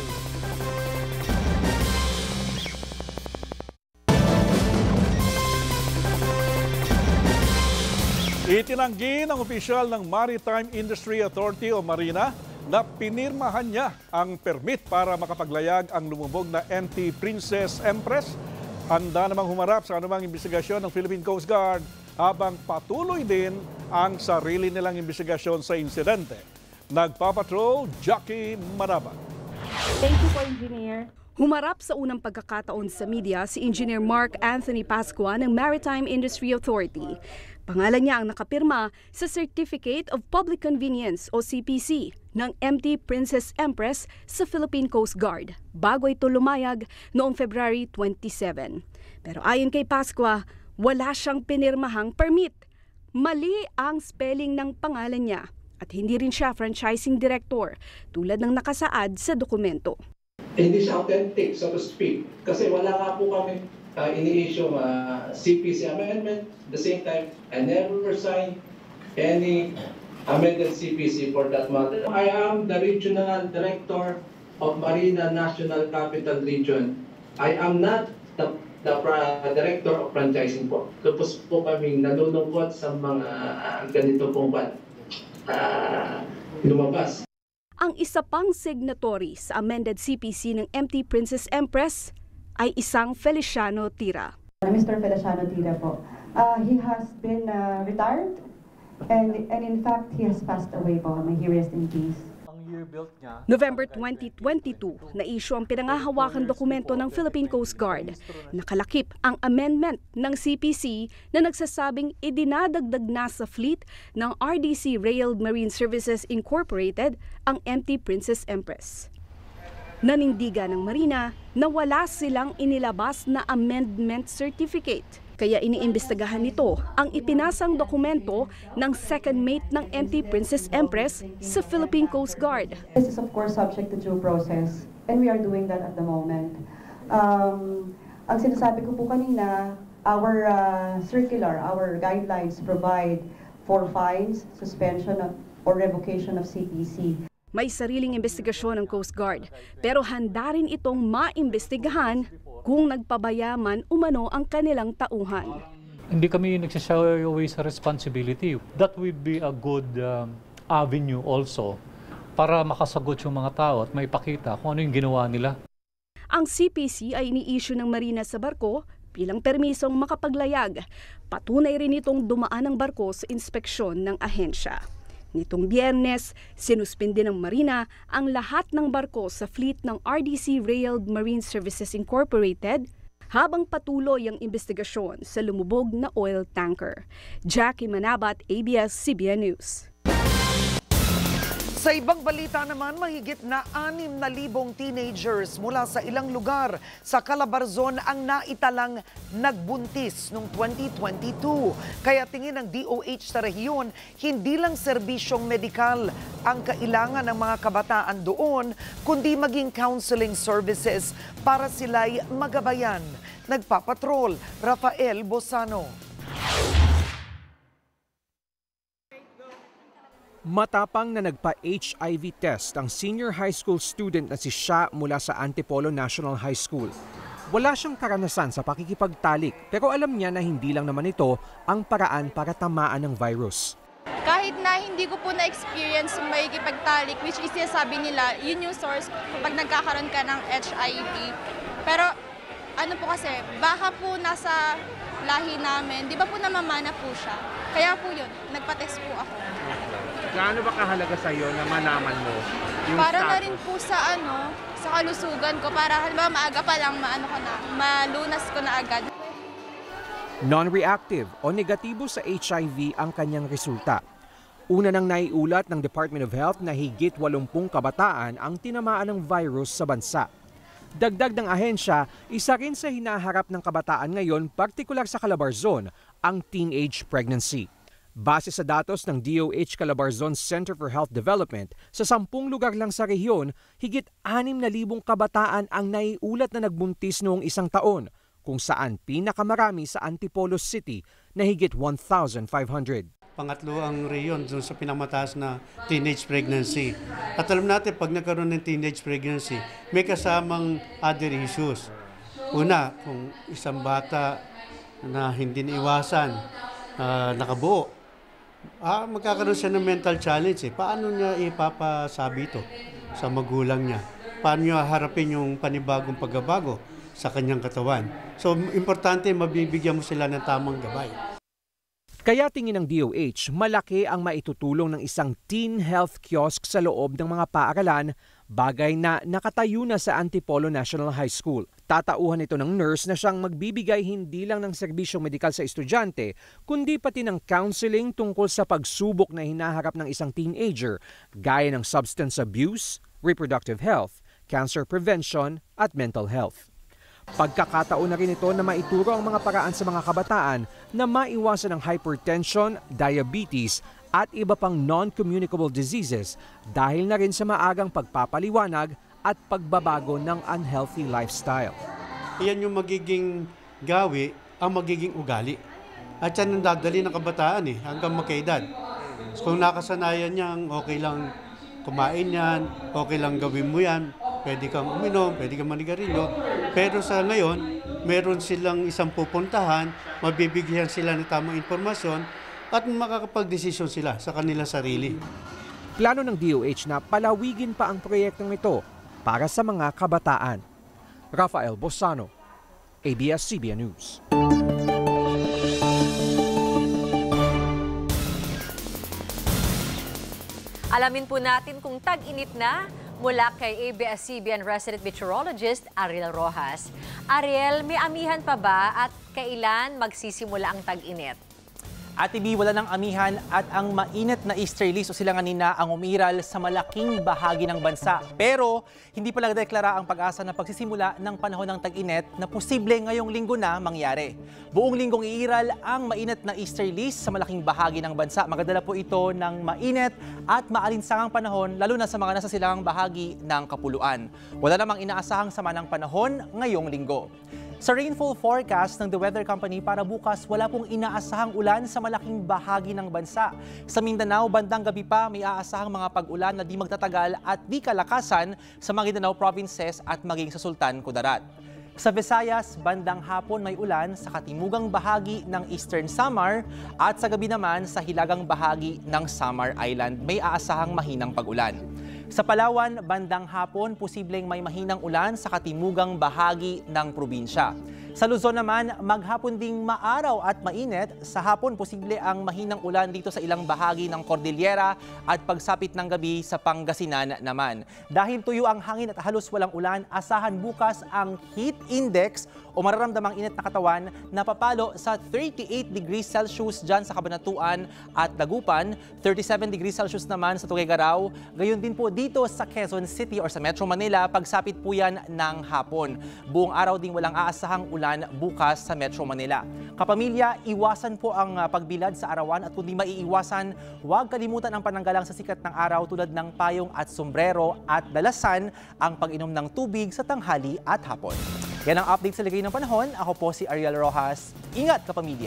Itinanggi ng opisyal ng Maritime Industry Authority o Marina na pinirmahan niya ang permit para makapaglayag ang lumubog na M T Princess Empress. Handa namang humarap sa anumang investigasyon ng Philippine Coast Guard habang patuloy din ang sarili nilang investigasyon sa insidente. Nagpapatrol, Jackie Manaban.
Thank you po, Engineer. Humarap sa unang pagkakataon sa media si Engineer Mark Anthony Pascua ng Maritime Industry Authority. Pangalan niya ang nakapirma sa Certificate of Public Convenience o C P C ng M T Princess Empress sa Philippine Coast Guard bago ito lumayag noong February twenty-seven. Pero ayon kay Pascua, wala siyang pinirmahang permit. Mali ang spelling ng pangalan niya at hindi rin siya franchising director tulad ng nakasaad sa dokumento.
Hindi siya authentic, so to speak, kasi wala nga po kami uh, ini-issue uh, C P C amendment. At the same time, I never signed any amended C P C for that matter. I am the regional director of Marina National Capital Region. I am not the the director of franchising po. Tapos po kaming nanunungkot sa mga uh, ganito pong uh, lumabas.
Ang isa pang signatory sa amended C P C ng M T Princess Empress ay isang Feliciano Tira.
Mister Feliciano Tira po. Uh, he has been uh, retired and, and in fact he has passed away po. May he rest in peace.
November twenty twenty-two, na-issue ang pinangahawakan dokumento ng Philippine Coast Guard. Nakalakip ang amendment ng C P C na nagsasabing idinadagdag na sa fleet ng R D C Railed Marine Services Incorporated ang M T Princess Empress. Nanindigan ng Marina na wala silang inilabas na amendment certificate. Kaya iniimbestigahan nito ang ipinasang dokumento ng second mate ng M T Princess Empress sa Philippine Coast Guard.
This is of course subject to due process and we are doing that at the moment. Um, ang sinasabi ko po kanina, our uh, circular, our guidelines provide for fines, suspension of, or revocation of C P C.
May sariling investigasyon ng Coast Guard, pero handa rin itong maimbestigahan kung nagpabayaman umano ang kanilang tauhan.
Hindi kami nagsashy away sa responsibility. That would be a good um, avenue also para makasagot yung mga tao at maipakita kung ano yung ginawa nila.
Ang C P C ay ini-issue ng Marina sa barko bilang permisong makapaglayag. Patunay rin itong dumaan ang barko sa inspeksyon ng ahensya. Nitong Biyernes, sinuspindi ng Marina ang lahat ng barko sa fleet ng R D C Railed Marine Services Incorporated habang patuloy ang investigasyon sa lumubog na oil tanker. Jackie Manabat, A B S C B N News.
Sa ibang balita naman, mahigit na anim na libong teenagers mula sa ilang lugar sa Calabarzon ang naitalang nagbuntis noong twenty twenty-two. Kaya tingin ng D O H sa rehiyon, hindi lang serbisyong medikal ang kailangan ng mga kabataan doon, kundi maging counseling services para sila'y magabayan. Nagpapatrol, Rafael Bosano.
Matapang na nagpa-H I V test ang senior high school student na si Sha mula sa Antipolo National High School. Wala siyang karanasan sa pakikipagtalik pero alam niya na hindi lang naman ito ang paraan para tamaan ng virus.
Kahit na hindi ko po na-experience yung makikipagtalik, which is sinasabi nila, yun yung source kapag nagkakaroon ka ng H I V. Pero ano po kasi, baka po nasa lahi namin, di ba po namamana po siya? Kaya po yun, nagpa-test po ako.
Gaano ba kahalaga sa'yo na malaman mo yung
Para
status?
na rin po sa ano, sa kalusugan ko, para halimbawa maaga pa lang, maano ko na, malunas ko na agad.
Non-reactive o negatibo sa H I V ang kanyang resulta. Una nang naiulat ng Department of Health na higit walumpung kabataan ang tinamaan ng virus sa bansa. Dagdag ng ahensya, isa rin sa hinaharap ng kabataan ngayon, partikular sa Calabarzon, ang teenage pregnancy. Base sa datos ng D O H Calabarzon Center for Health Development, sa sampung lugar lang sa rehiyon, higit anim na libong kabataan ang naiulat na nagbuntis noong isang taon, kung saan pinakamarami sa Antipolo City na higit one thousand five hundred.
Pangatlo ang rehiyon dun sa pinamataas na teenage pregnancy. At alam natin, pag nagkaroon ng teenage pregnancy, may kasamang other issues. Una, kung isang bata na hindi naiwasan, uh, nakabuo, ah, magkakaroon siya ng mental challenge. Eh. Paano niya ipapasabi ito sa magulang niya? Paano niya harapin yung panibagong pagbabago sa kanyang katawan? So, importante, mabibigyan mo sila ng tamang gabay.
Kaya tingin ng D O H, malaki ang maitutulong ng isang teen health kiosk sa loob ng mga paaralan, bagay na nakatayo na sa Antipolo National High School. Tatauhan ito ng nurse na siyang magbibigay hindi lang ng serbisyong medikal sa estudyante, kundi pati ng counseling tungkol sa pagsubok na hinaharap ng isang teenager, gaya ng substance abuse, reproductive health, cancer prevention at mental health. Pagkakataon na rin ito na maituro ang mga paraan sa mga kabataan na maiwasan ang hypertension, diabetes at iba pang non-communicable diseases dahil na rin sa maagang pagpapaliwanag at pagbabago ng unhealthy lifestyle.
Iyan yung magiging gawi, ang magiging ugali. At yan ang dadali ng kabataan eh, hanggang magkaedad. So, kung nakasanayan niyang okay lang kumain yan, okay lang gawin mo yan, pwede kang uminom, pwede kang manigarilyo. Pero sa ngayon, meron silang isang pupuntahan, mabibigyan sila ng tamang informasyon at makakapag-desisyon sila sa kanilang sarili.
Plano ng D O H na palawigin pa ang proyektong ito para sa mga kabataan. Rafael Bosano, A B S C B N News.
Alamin po natin kung tag-init na mula kay A B S C B N resident meteorologist Ariel Rojas. Ariel, may amihan pa ba at kailan magsisimula ang tag-init?
Ate B, wala ng amihan at ang mainit na easterlies o silanganina ang umiral sa malaking bahagi ng bansa. Pero hindi pa lang deklara ang pag-asa na pagsisimula ng panahon ng tag-init na posible ngayong linggo na mangyari. Buong linggong iiral ang mainit na easterlies sa malaking bahagi ng bansa. Magdadala po ito ng mainit at maalinsangang panahon lalo na sa mga nasa silangang bahagi ng kapuluan. Wala namang inaasahang sama ng panahon ngayong linggo. Sa rainfall forecast ng The Weather Company para bukas, wala pong inaasahang ulan sa malaking bahagi ng bansa. Sa Mindanao, bandang gabi pa may aasahang mga pag-ulan na di magtatagal at di kalakasan sa Maguindanao provinces at maging sa Sultan Kudarat. Sa Visayas, bandang hapon may ulan sa katimugang bahagi ng Eastern Samar at sa gabi naman sa hilagang bahagi ng Samar Island may aasahang mahinang pag-ulan. Sa Palawan, bandang hapon, posibleng may mahinang ulan sa katimugang bahagi ng probinsya. Sa Luzon naman, maghapon ding maaraw at mainit. Sa hapon, posible ang mahinang ulan dito sa ilang bahagi ng Cordillera at pagsapit ng gabi sa Pangasinan naman. Dahil tuyo ang hangin at halos walang ulan, asahan bukas ang heat index o mararamdamang init na katawan na papalo sa thirty-eight degrees Celsius dyan sa Cabanatuan at Dagupan, thirty-seven degrees Celsius naman sa Tuguegarao. Gayon din po dito sa Quezon City or sa Metro Manila, pagsapit po yan ng hapon. Buong araw ding walang aasahang ulan bukas sa Metro Manila. Kapamilya, iwasan po ang pagbilad sa arawan at kung di maiiwasan, huwag kalimutan ang pananggalang sa sikat ng araw tulad ng payong at sombrero at dalasan ang pag-inom ng tubig sa tanghali at hapon. Yan ang update sa lagay ng panahon. Ako po si Ariel Rojas. Ingat kapamilya!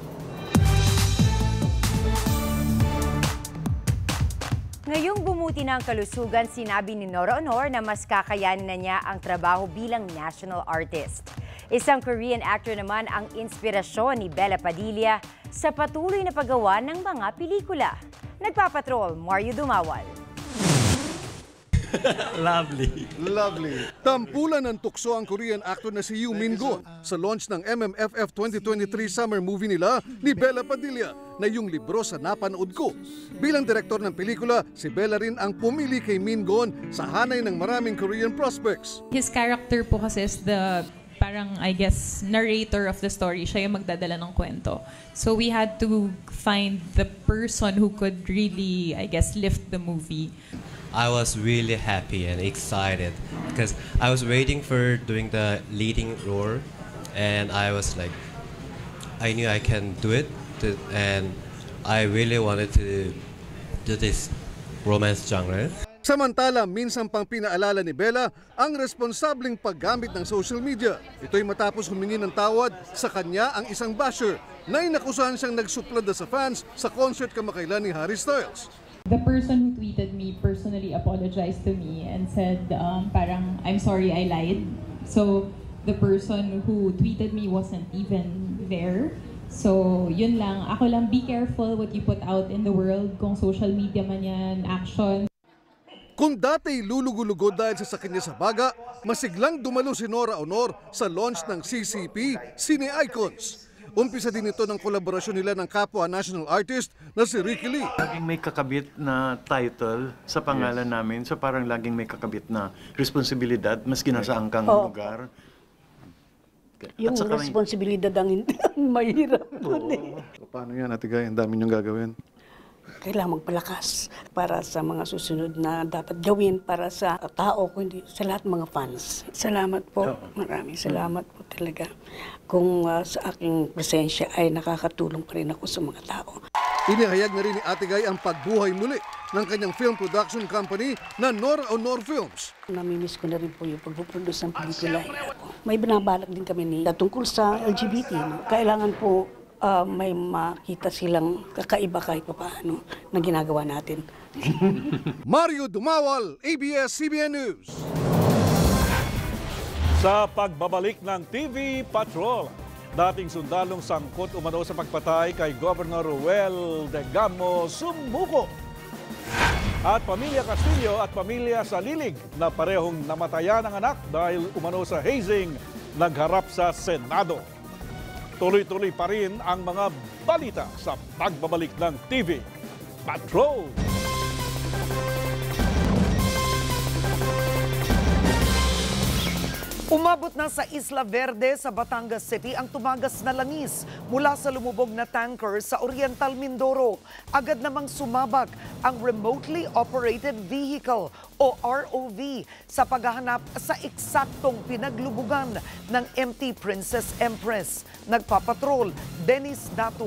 Ngayong bumuti na ang kalusugan, sinabi ni Nora Honor na mas kakayanin na niya ang trabaho bilang national artist. Isang Korean actor naman ang inspirasyon ni Bella Padilla sa patuloy na paggawa ng mga pelikula. Nagpapatrol, Mario Dumawal.
Lovely.
Lovely. Tampulan ng tukso ang Korean actor na si Yoo Min-gon sa launch ng M M F F twenty twenty-three summer movie nila ni Bella Padilla na yung libro sa napanood ko. Bilang direktor ng pelikula, si Bella rin ang pumili kay Min-gon sa hanay ng maraming Korean prospects.
His character po kasi is the parang, I guess, narrator of the story. Siya yung magdadala ng kwento. So we had to find the person who could really, I guess, lift the movie.
I was really happy and excited because I was waiting for doing the leading role, and I was like, I knew I can do it, to, and I really wanted to do this romance genre.
Samantala, minsan pang pinaalala ni Bella ang responsableng paggamit ng social media. Ito'y matapos humingi ng tawad sa kanya ang isang basher na inakusahan siyang nagsuplada sa fans sa concert kamakailan ni Harry Styles.
The person who tweeted me personally apologized to me and said, um, parang, I'm sorry I lied. So, the person who tweeted me wasn't even there. So, yun lang. Ako lang, be careful what you put out in the world, kung social media man yan, action.
Kung dati lulugo-lugo dahil sa sakit niya sa baga, masiglang dumalo si Nora Honor sa launch ng C C P Cine Icons. Umpisa din ito ng kolaborasyon nila ng kapwa national artist na si Ricky Lee.
Laging may kakabit na title sa pangalan yes. namin. So parang laging may kakabit na responsibilidad, maski nasa angkang oh. lugar.
Yung responsibilidad ang mahirap doon eh.
Paano yan, Ate Gay? Ang dami niyong gagawin.
Kailangan magpalakas para sa mga susunod na dapat gawin para sa tao, kundi sa lahat mga fans. Salamat po. Maraming salamat po talaga. Kung uh, sa aking presensya ay nakakatulong pa rin ako sa mga tao.
Inihayag na rin ni Ate Gay ang pagbuhay muli ng kanyang film production company na Nora Honor Films.
Namimiss ko na rin po yung pagpuproduce ng pelikula. May binabalak din kami ni tungkol sa L G B T. No? Kailangan po Uh, may makita silang kakaiba kahit paano na ginagawa natin.
Mario Dumawal, A B S C B N News.
Sa pagbabalik ng T V Patrol, dating sundalong sangkot umano sa pagpatay kay Governor Ruel Degamo sumuko. At pamilya Castillo at pamilya Salilig na parehong namatayan ng anak dahil umano sa hazing nagharap sa Senado. Tuloy-tuloy pa rin ang mga balita sa pagbabalik ng T V Patrol.
Umabot na sa Isla Verde sa Batangas City ang tumagas na langis mula sa lumubog na tanker sa Oriental Mindoro. Agad namang sumabak ang Remotely Operated Vehicle o R O V sa paghahanap sa eksaktong pinaglubugan ng M T Princess Empress. Nagpapatrol, Dennis Datu.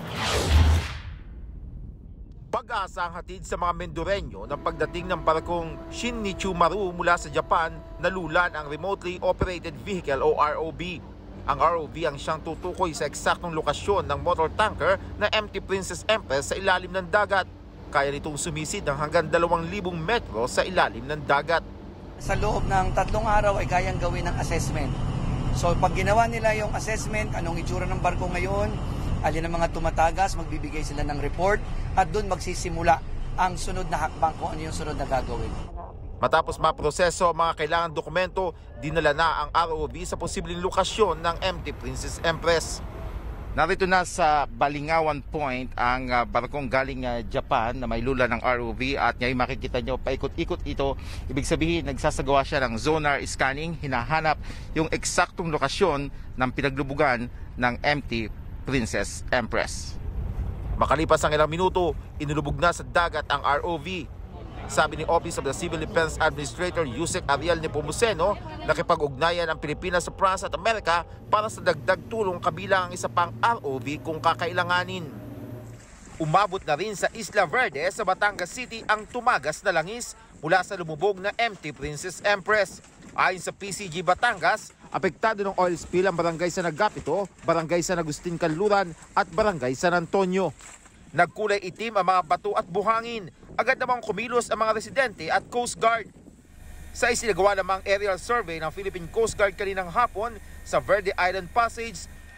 Pag-asa ang hatid sa mga Mendoreño ng pagdating ng barkong Shinichi Maru mula sa Japan na lulan ang Remotely Operated Vehicle o R O V. Ang R O V ang siyang tutukoy sa eksaktong lokasyon ng motor tanker na M T Princess Empress sa ilalim ng dagat. Kaya nitong sumisid ng hanggang dalawang libong metro sa ilalim ng dagat.
Sa loob ng tatlong araw ay kayang gawin ng assessment. So pag ginawa nila yung assessment, anong itsura ng barko ngayon, alin ang mga tumatagas, magbibigay sila ng report at doon magsisimula ang sunod na hakbang kung ano yung sunod na gagawin.
Matapos maproseso ang mga kailangan dokumento, dinala na ang R O V sa posibleng lokasyon ng M T Princess Empress. Narito na sa Balingawan Point ang uh, barkong galing uh, Japan na may lula ng R O V at ngayon makikita nyo paikot-ikot ito. Ibig sabihin nagsasagawa siya ng sonar scanning, hinahanap yung eksaktong lokasyon ng pinaglubugan ng M T Princess Empress. Makalipas ang ilang minuto, inulubog na sa dagat ang R O V. Sabi ni Office of the Civil Defense Administrator Yusek Ariel Nepomuceno, nakipag-ugnayan ang Pilipinas sa France at Amerika para sa dagdag tulong kabilang ang isa pang R O V kung kakailanganin. Umabot na rin sa Isla Verde sa Batangas City ang tumagas na langis mula sa lumubog na M T Princess Empress. Ayon sa P C G Batangas, apektado ng oil spill ang Barangay San Agapito, Barangay San Agustin Kanluran at Barangay San Antonio. Nagkulay itim ang mga bato at buhangin. Agad namang kumilos ang mga residente at Coast Guard. Sa isinagawa namang aerial survey ng Philippine Coast Guard kaninang hapon sa Verde Island Passage,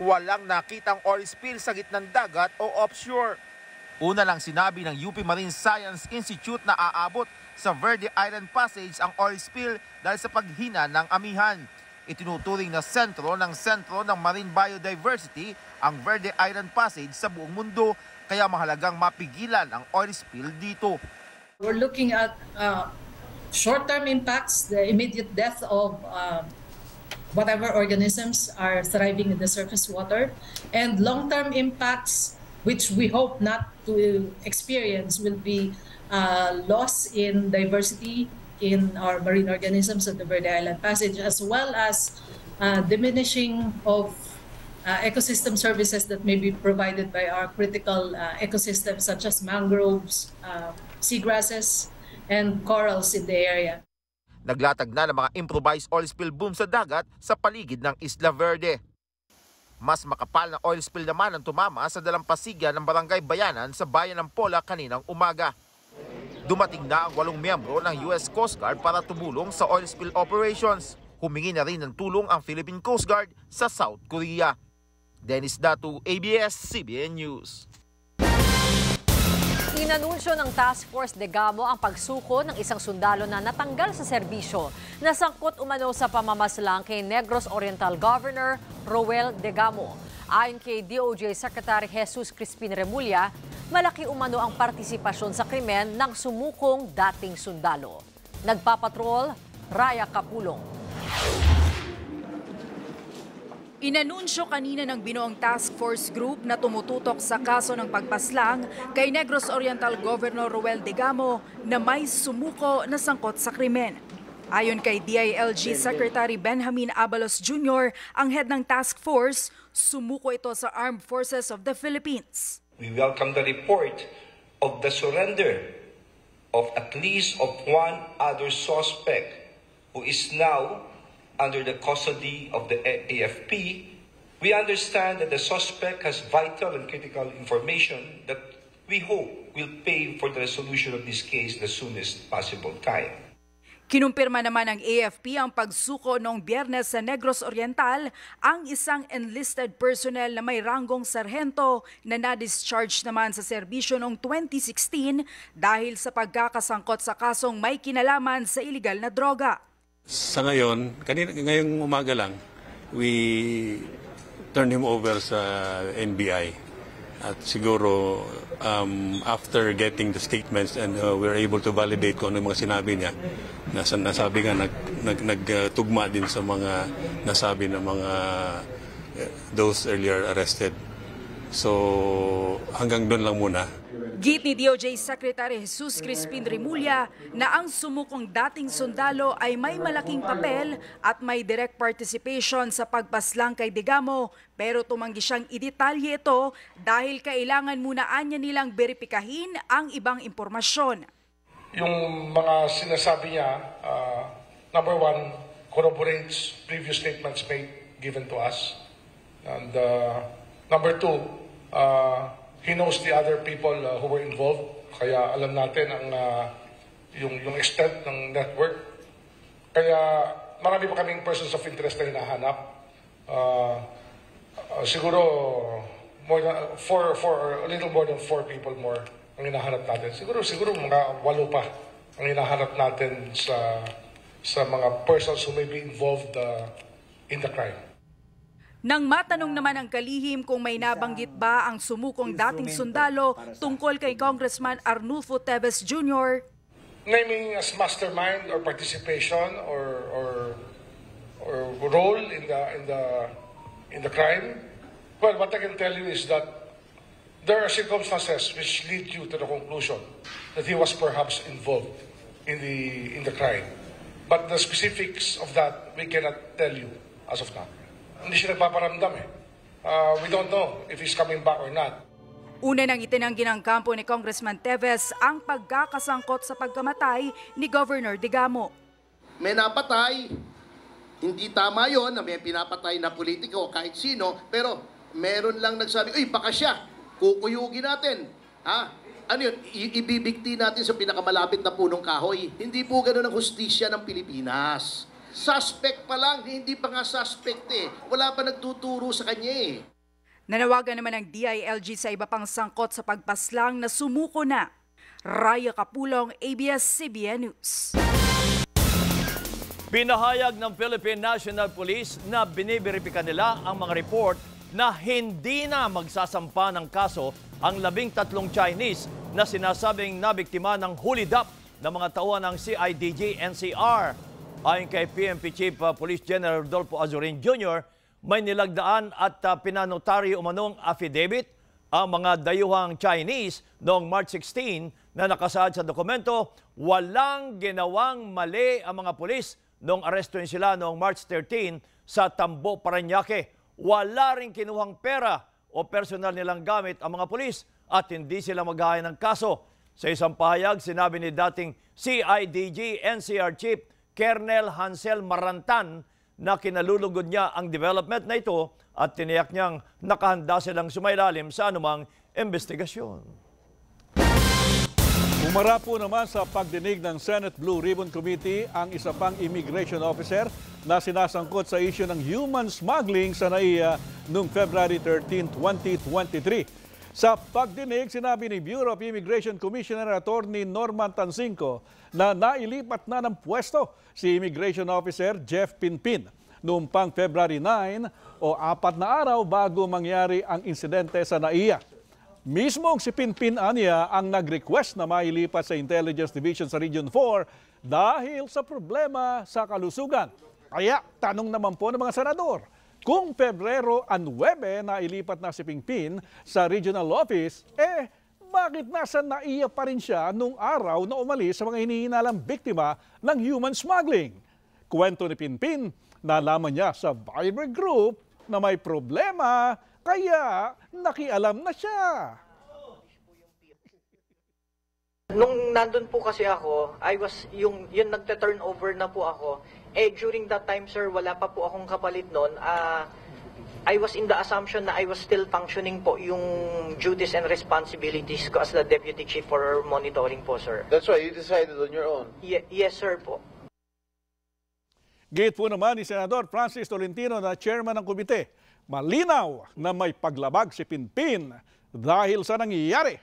walang nakitang oil spill sa gitnang dagat o offshore. Una lang sinabi ng U P Marine Science Institute na aabot sa Verde Island Passage ang oil spill dahil sa paghina ng amihan. Itinuturing na sentro ng sentro ng marine biodiversity ang Verde Island Passage sa buong mundo, kaya mahalagang mapigilan ang oil spill dito.
We're looking at uh, short-term impacts, the immediate death of uh, whatever organisms are thriving in the surface water, and long-term impacts, which we hope not to experience, will be uh, loss in diversity in our marine organisms of the Verde Island Passage, as well as uh, diminishing of uh, ecosystem services that may be provided by our critical uh, ecosystems such as mangroves, uh, seagrasses, and corals in the area.
Naglatag na ng mga improvised oil spill boom sa dagat sa paligid ng Isla Verde. Mas makapal na oil spill naman ang tumama sa dalampasigan ng Barangay Bayanan sa bayan ng Pola kaninang umaga. Dumating na ang walong miyembro ng U S Coast Guard para tumulong sa oil spill operations. Humingi na rin ng tulong ang Philippine Coast Guard sa South Korea. Dennis Datu, A B S C B N News.
Inanunsyo ng Task Force Degamo ang pagsuko ng isang sundalo na natanggal sa serbisyo na sangkot umano sa pamamaslang kay Negros Oriental Governor Roel Degamo. Ayon kay D O J Secretary Jesus Crispin Remulla, malaki umano ang partisipasyon sa krimen ng sumukong dating sundalo. Nagpapatrol, Raya Kapulong.
Inanunsyo kanina ng binuong task force group na tumututok sa kaso ng pagpaslang kay Negros Oriental Governor Roel Degamo na may sumuko na sangkot sa krimen. Ayon kay D I L G Secretary Benjamin Abalos Junior, ang head ng task force, sumuko ito sa Armed Forces of the Philippines.
We welcome the report of the surrender of at least of one other suspect who is now under the custody of the A F P. We understand that the suspect has vital and critical information that we hope will pay for the resolution of this case the soonest possible time.
Kinumpirma naman ng A F P ang pagsuko noong Biyernes sa Negros Oriental ang isang enlisted personnel na may ranggong sarhento na na-discharge naman sa serbisyo noong twenty sixteen dahil sa pagkakasangkot sa kasong may kinalaman sa iligal na droga.
Sa ngayon, kanina, ngayong umaga lang, we turned him over sa N B I. At siguro, um, after getting the statements and uh, we're able to validate kung ano yung mga sinabi niya, nas nasabi nga, nagtugma nag, nag, uh, din sa mga nasabi ng mga uh, those earlier arrested. So, hanggang doon lang muna.
Git ni D O J Secretary Jesus Crispin Remulla na ang sumukong dating sundalo ay may malaking papel at may direct participation sa pagpaslang kay Degamo, pero tumanggi siyang idetalye ito dahil kailangan muna anya nilang beripikahin ang ibang impormasyon.
Yung mga sinasabi niya, uh, number one, corroborates previous statements made given to us. And uh, number two, uh, he knows the other people uh, who were involved, kaya alam natin ang uh, yung yung extent ng network. Kaya marami pa kaming persons of interest na hinahanap. Uh, uh, siguro more than four, four, a little more than four people more ang hinahanap natin. Siguro siguro mga walo pa ang hinahanap natin sa sa mga persons who may be involved uh, in the crime.
Nang matanong naman ang kalihim kung may nabanggit ba ang sumukong dating sundalo tungkol kay Congressman Arnulfo Teves Junior
Naming as mastermind or participation or or or role in the in the in the crime. Well, what I can tell you is that there are circumstances which lead you to the conclusion that he was perhaps involved in the in the crime. But the specifics of that we cannot tell you as of now. Hindi siya nagpaparamdam eh. Uh, we don't know if he's coming back or not.
Una nang itinanggi ng kampo ni Congressman Teves ang pagkakasangkot sa pagkamatay ni Governor Degamo.
May napatay, hindi tama yon na may pinapatay na politiko kahit sino, pero meron lang nagsabi, uy baka siya, kukuyugin natin. Ha? Ano yun? I ibibigti natin sa pinakamalapit na punong kahoy. Hindi po gano'n ang hustisya ng Pilipinas. Suspect pa lang, hindi pa nga suspect eh. Wala pa nagtuturo sa kanya eh.
Nanawagan naman ng D I L G sa iba pang sangkot sa pagpaslang na sumuko na. Raya Kapulong, A B S C B N News.
Pinahayag ng Philippine National Police na biniberipika nila ang mga report na hindi na magsasampa ng kaso ang labing tatlong Chinese na sinasabing nabiktima ng hulidap ng mga tauhan ng C I D G N C R. Ayon kay P M P Chief Police General Rodolfo Azurin Junior, may nilagdaan at uh, pinanotaryo umanong affidavit ang mga dayuhang Chinese noong March sixteen na nakasaad sa dokumento, walang ginawang mali ang mga pulis noong arestuin sila noong March thirteen sa Tambo, Parañaque. Wala rin kinuhang pera o personal nilang gamit ang mga pulis at hindi sila maghahaya ng kaso. Sa isang pahayag, sinabi ni dating C I D G N C R Chief Colonel Hansel Marantan na kinalulugod niya ang development na ito at tiniyak niyang nakahanda silang sumailalim sa anumang investigasyon.
Umara po naman sa pagdinig ng Senate Blue Ribbon Committee ang isa pang immigration officer na sinasangkot sa issue ng human smuggling sa N A I A noong February thirteenth, twenty twenty-three. Sa pagdinig, sinabi ni Bureau of Immigration Commissioner Attorney Norman Tansinco na nailipat na ng pwesto si Immigration Officer Jeff Pinpin noong pang February ninth o apat na araw bago mangyari ang insidente sa N A I A. Mismong si Pinpin aniya ang nag-request na mailipat sa Intelligence Division sa Region four dahil sa problema sa kalusugan. Kaya tanong naman po ng mga senador, kung Pebrero nine na ilipat na si Pinpin sa regional office, eh bakit nasa N A I A pa rin siya nung araw na umalis sa mga hinihinalang biktima ng human smuggling? Kwento ni Pinpin, nalaman niya sa Viber group na may problema, kaya nakialam na siya.
Nung nandun po kasi ako, I was, yung, yung nagte-turnover na po ako, eh during that time sir, wala pa po akong kapalit noon. Uh, I was in the assumption na I was still functioning po yung duties and responsibilities ko as the Deputy Chief for monitoring po sir.
That's why you decided on your own?
Ye yes sir po.
Gate po naman ni Senador Francis Tolentino na chairman ng komite, malinaw na may paglabag si Pinpin dahil sa nangyayari.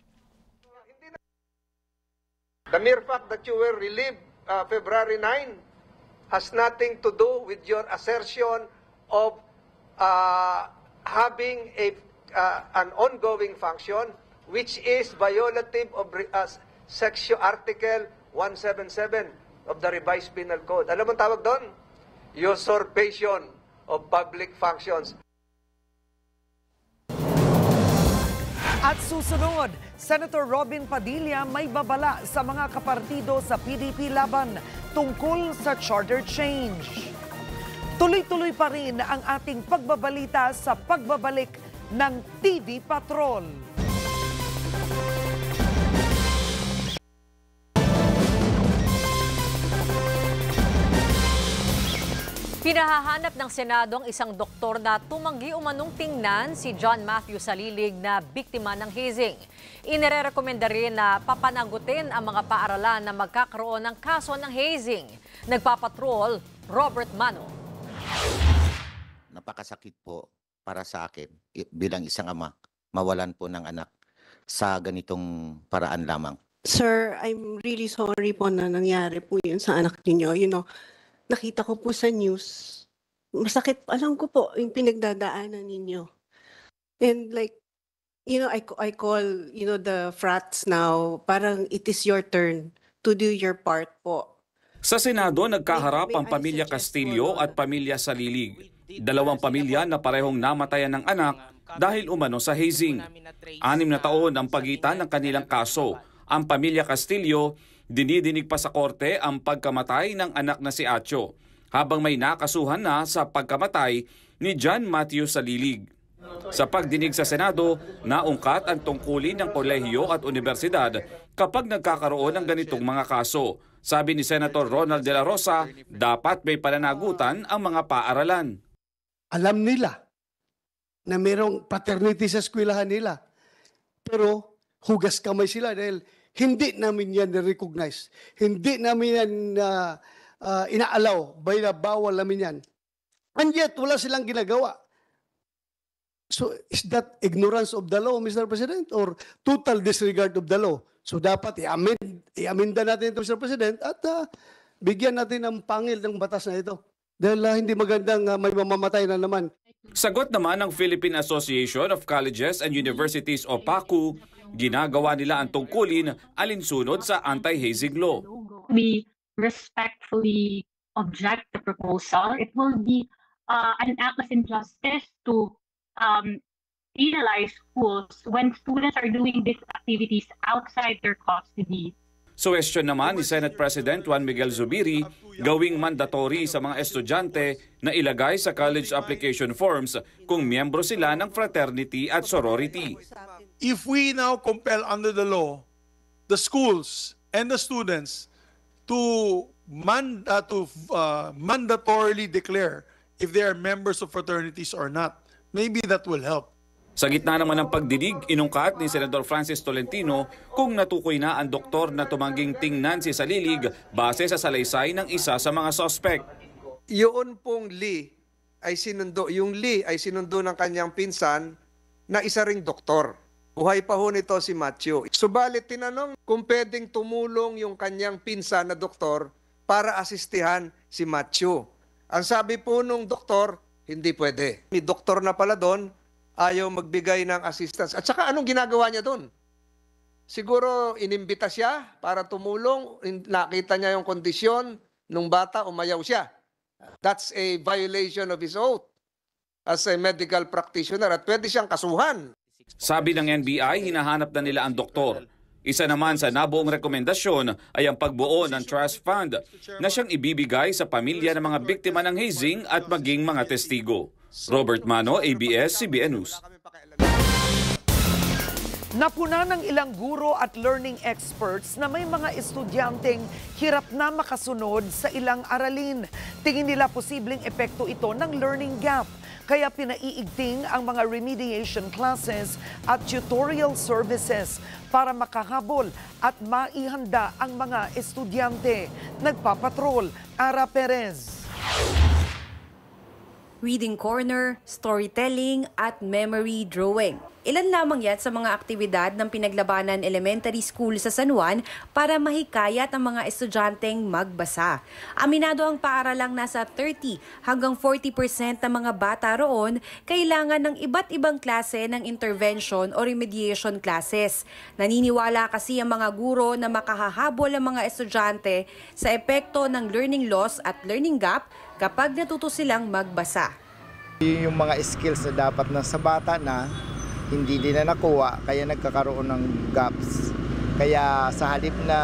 The mere fact that you were relieved uh, February ninth has nothing to do with your assertion of uh, having a, uh, an ongoing function which is violative of uh, section article one seventy-seven of the revised penal code. Alam mo tawag doon? Usurpation of public functions.
At susunod, Senator Robin Padilla may babala sa mga kapartido sa P D P laban tungkol sa charter change. Tuloy-tuloy pa rin ang ating pagbabalita sa pagbabalik ng T V Patrol.
Pinahahanap ng Senado ang isang doktor na tumanggi umanong tingnan si John Matthew Salilig na biktima ng hazing. Inirekomenda rin na papanagutin ang mga paaralan na magkakaroon ng kaso ng hazing. Nagpapatrol, Robert Mano.
Napakasakit po para sa akin bilang isang ama, mawalan po ng anak sa ganitong paraan lamang.
Sir, I'm really sorry po na nangyari po yun sa anak niyo. You know, nakita ko po sa news, masakit, alam ko po, yung pinagdadaanan ninyo. And like, you know, I, I call, you know, the frats now, parang it is your turn to do your part po.
Sa Senado, nagkaharap ang pamilya Castillo at pamilya Salilig. Dalawang pamilya na parehong namatayan ng anak dahil umano sa hazing. Anim na taon ang pagitan ng kanilang kaso. Ang pamilya Castillo, dinidinig pa sa korte ang pagkamatay ng anak na si Acho, habang may nakasuhan na sa pagkamatay ni John Matthew Salilig. Sa pagdinig sa Senado, naungkat ang tungkulin ng kolehiyo at universidad kapag nagkakaroon ng ganitong mga kaso. Sabi ni Senator Ronald De La Rosa, dapat may pananagutan ang mga paaralan.
Alam nila na mayroong paternity sa eskwelahan nila, pero hugas kamay sila dahil hindi namin yan na-recognize. Hindi namin yan uh, uh, inaalaw, by the bawal namin yan. And yet, wala silang ginagawa. So, is that ignorance of the law, Mister President, or total disregard of the law? So, dapat i-amend, i-amenda natin ito, Mister President, at uh, bigyan natin ng pangil ng batas na ito. Dahil uh, hindi magandang uh, may mamamatay na naman.
Sagot naman ng Philippine Association of Colleges and Universities o P A C U, ginagawa nila ang tungkulin alinsunod sa anti-hazing law.
We respectfully object the proposal. It will be uh, an act of injustice to um, penalize schools when students are doing these activities outside their custody.
Suwestyon naman ni Senate President Juan Miguel Zubiri gawing mandatory sa mga estudyante na ilagay sa college application forms kung miyembro sila ng fraternity at sorority.
If we now compel under the law the schools and the students to, man, uh, to uh, mandatorily declare if they are members of fraternities or not, maybe that will help.
Sa gitna naman ng pagdinig, inungkat ni Senador Francis Tolentino kung natukoy na ang doktor na tumangging tingnan si Salilig base sa salaysay ng isa sa mga suspect.
Yun pong Lee ay sinundo, yung Lee ay sinundo ng kanyang pinsan na isa ring doktor. Buhay pa ho nito si Matthew. Subalit tinanong kung pwedeng tumulong yung kanyang pinsan na doktor para asistihan si Matthew. Ang sabi po nung doktor, hindi pwede. May doktor na pala doon, ayaw magbigay ng assistance. At saka anong ginagawa niya doon? Siguro inimbita siya para tumulong, nakita niya yung kondisyon nung bata, umayaw siya. That's a violation of his oath as a medical practitioner at pwede siyang kasuhan.
Sabi ng N B I, hinahanap na nila ang doktor. Isa naman sa nabuong rekomendasyon ay ang pagbuo ng trust fund na siyang ibibigay sa pamilya ng mga biktima ng hazing at maging mga testigo. Robert Mano, A B S C B N News.
Napuna ng ilang guro at learning experts na may mga estudyanteng hirap na makasunod sa ilang aralin. Tingin nila posibleng epekto ito ng learning gap. Kaya pinaiigting ang mga remediation classes at tutorial services para makahabol at maihanda ang mga estudyante. Nagpapatrol, Ara Perez.
Reading corner, storytelling, at memory drawing. Ilan lamang yan sa mga aktibidad ng Pinaglabanan Elementary School sa San Juan para mahikayat ang mga estudyanteng magbasa. Aminado ang paaralang nasa thirty hanggang forty percent ng mga bata roon kailangan ng iba't ibang klase ng intervention o remediation classes. Naniniwala kasi ang mga guro na makahahabol ang mga estudyante sa epekto ng learning loss at learning gap kapag natuto silang magbasa.
Yung mga skills na dapat na sa bata na hindi din na nakuha, kaya nagkakaroon ng gaps. Kaya sa halip na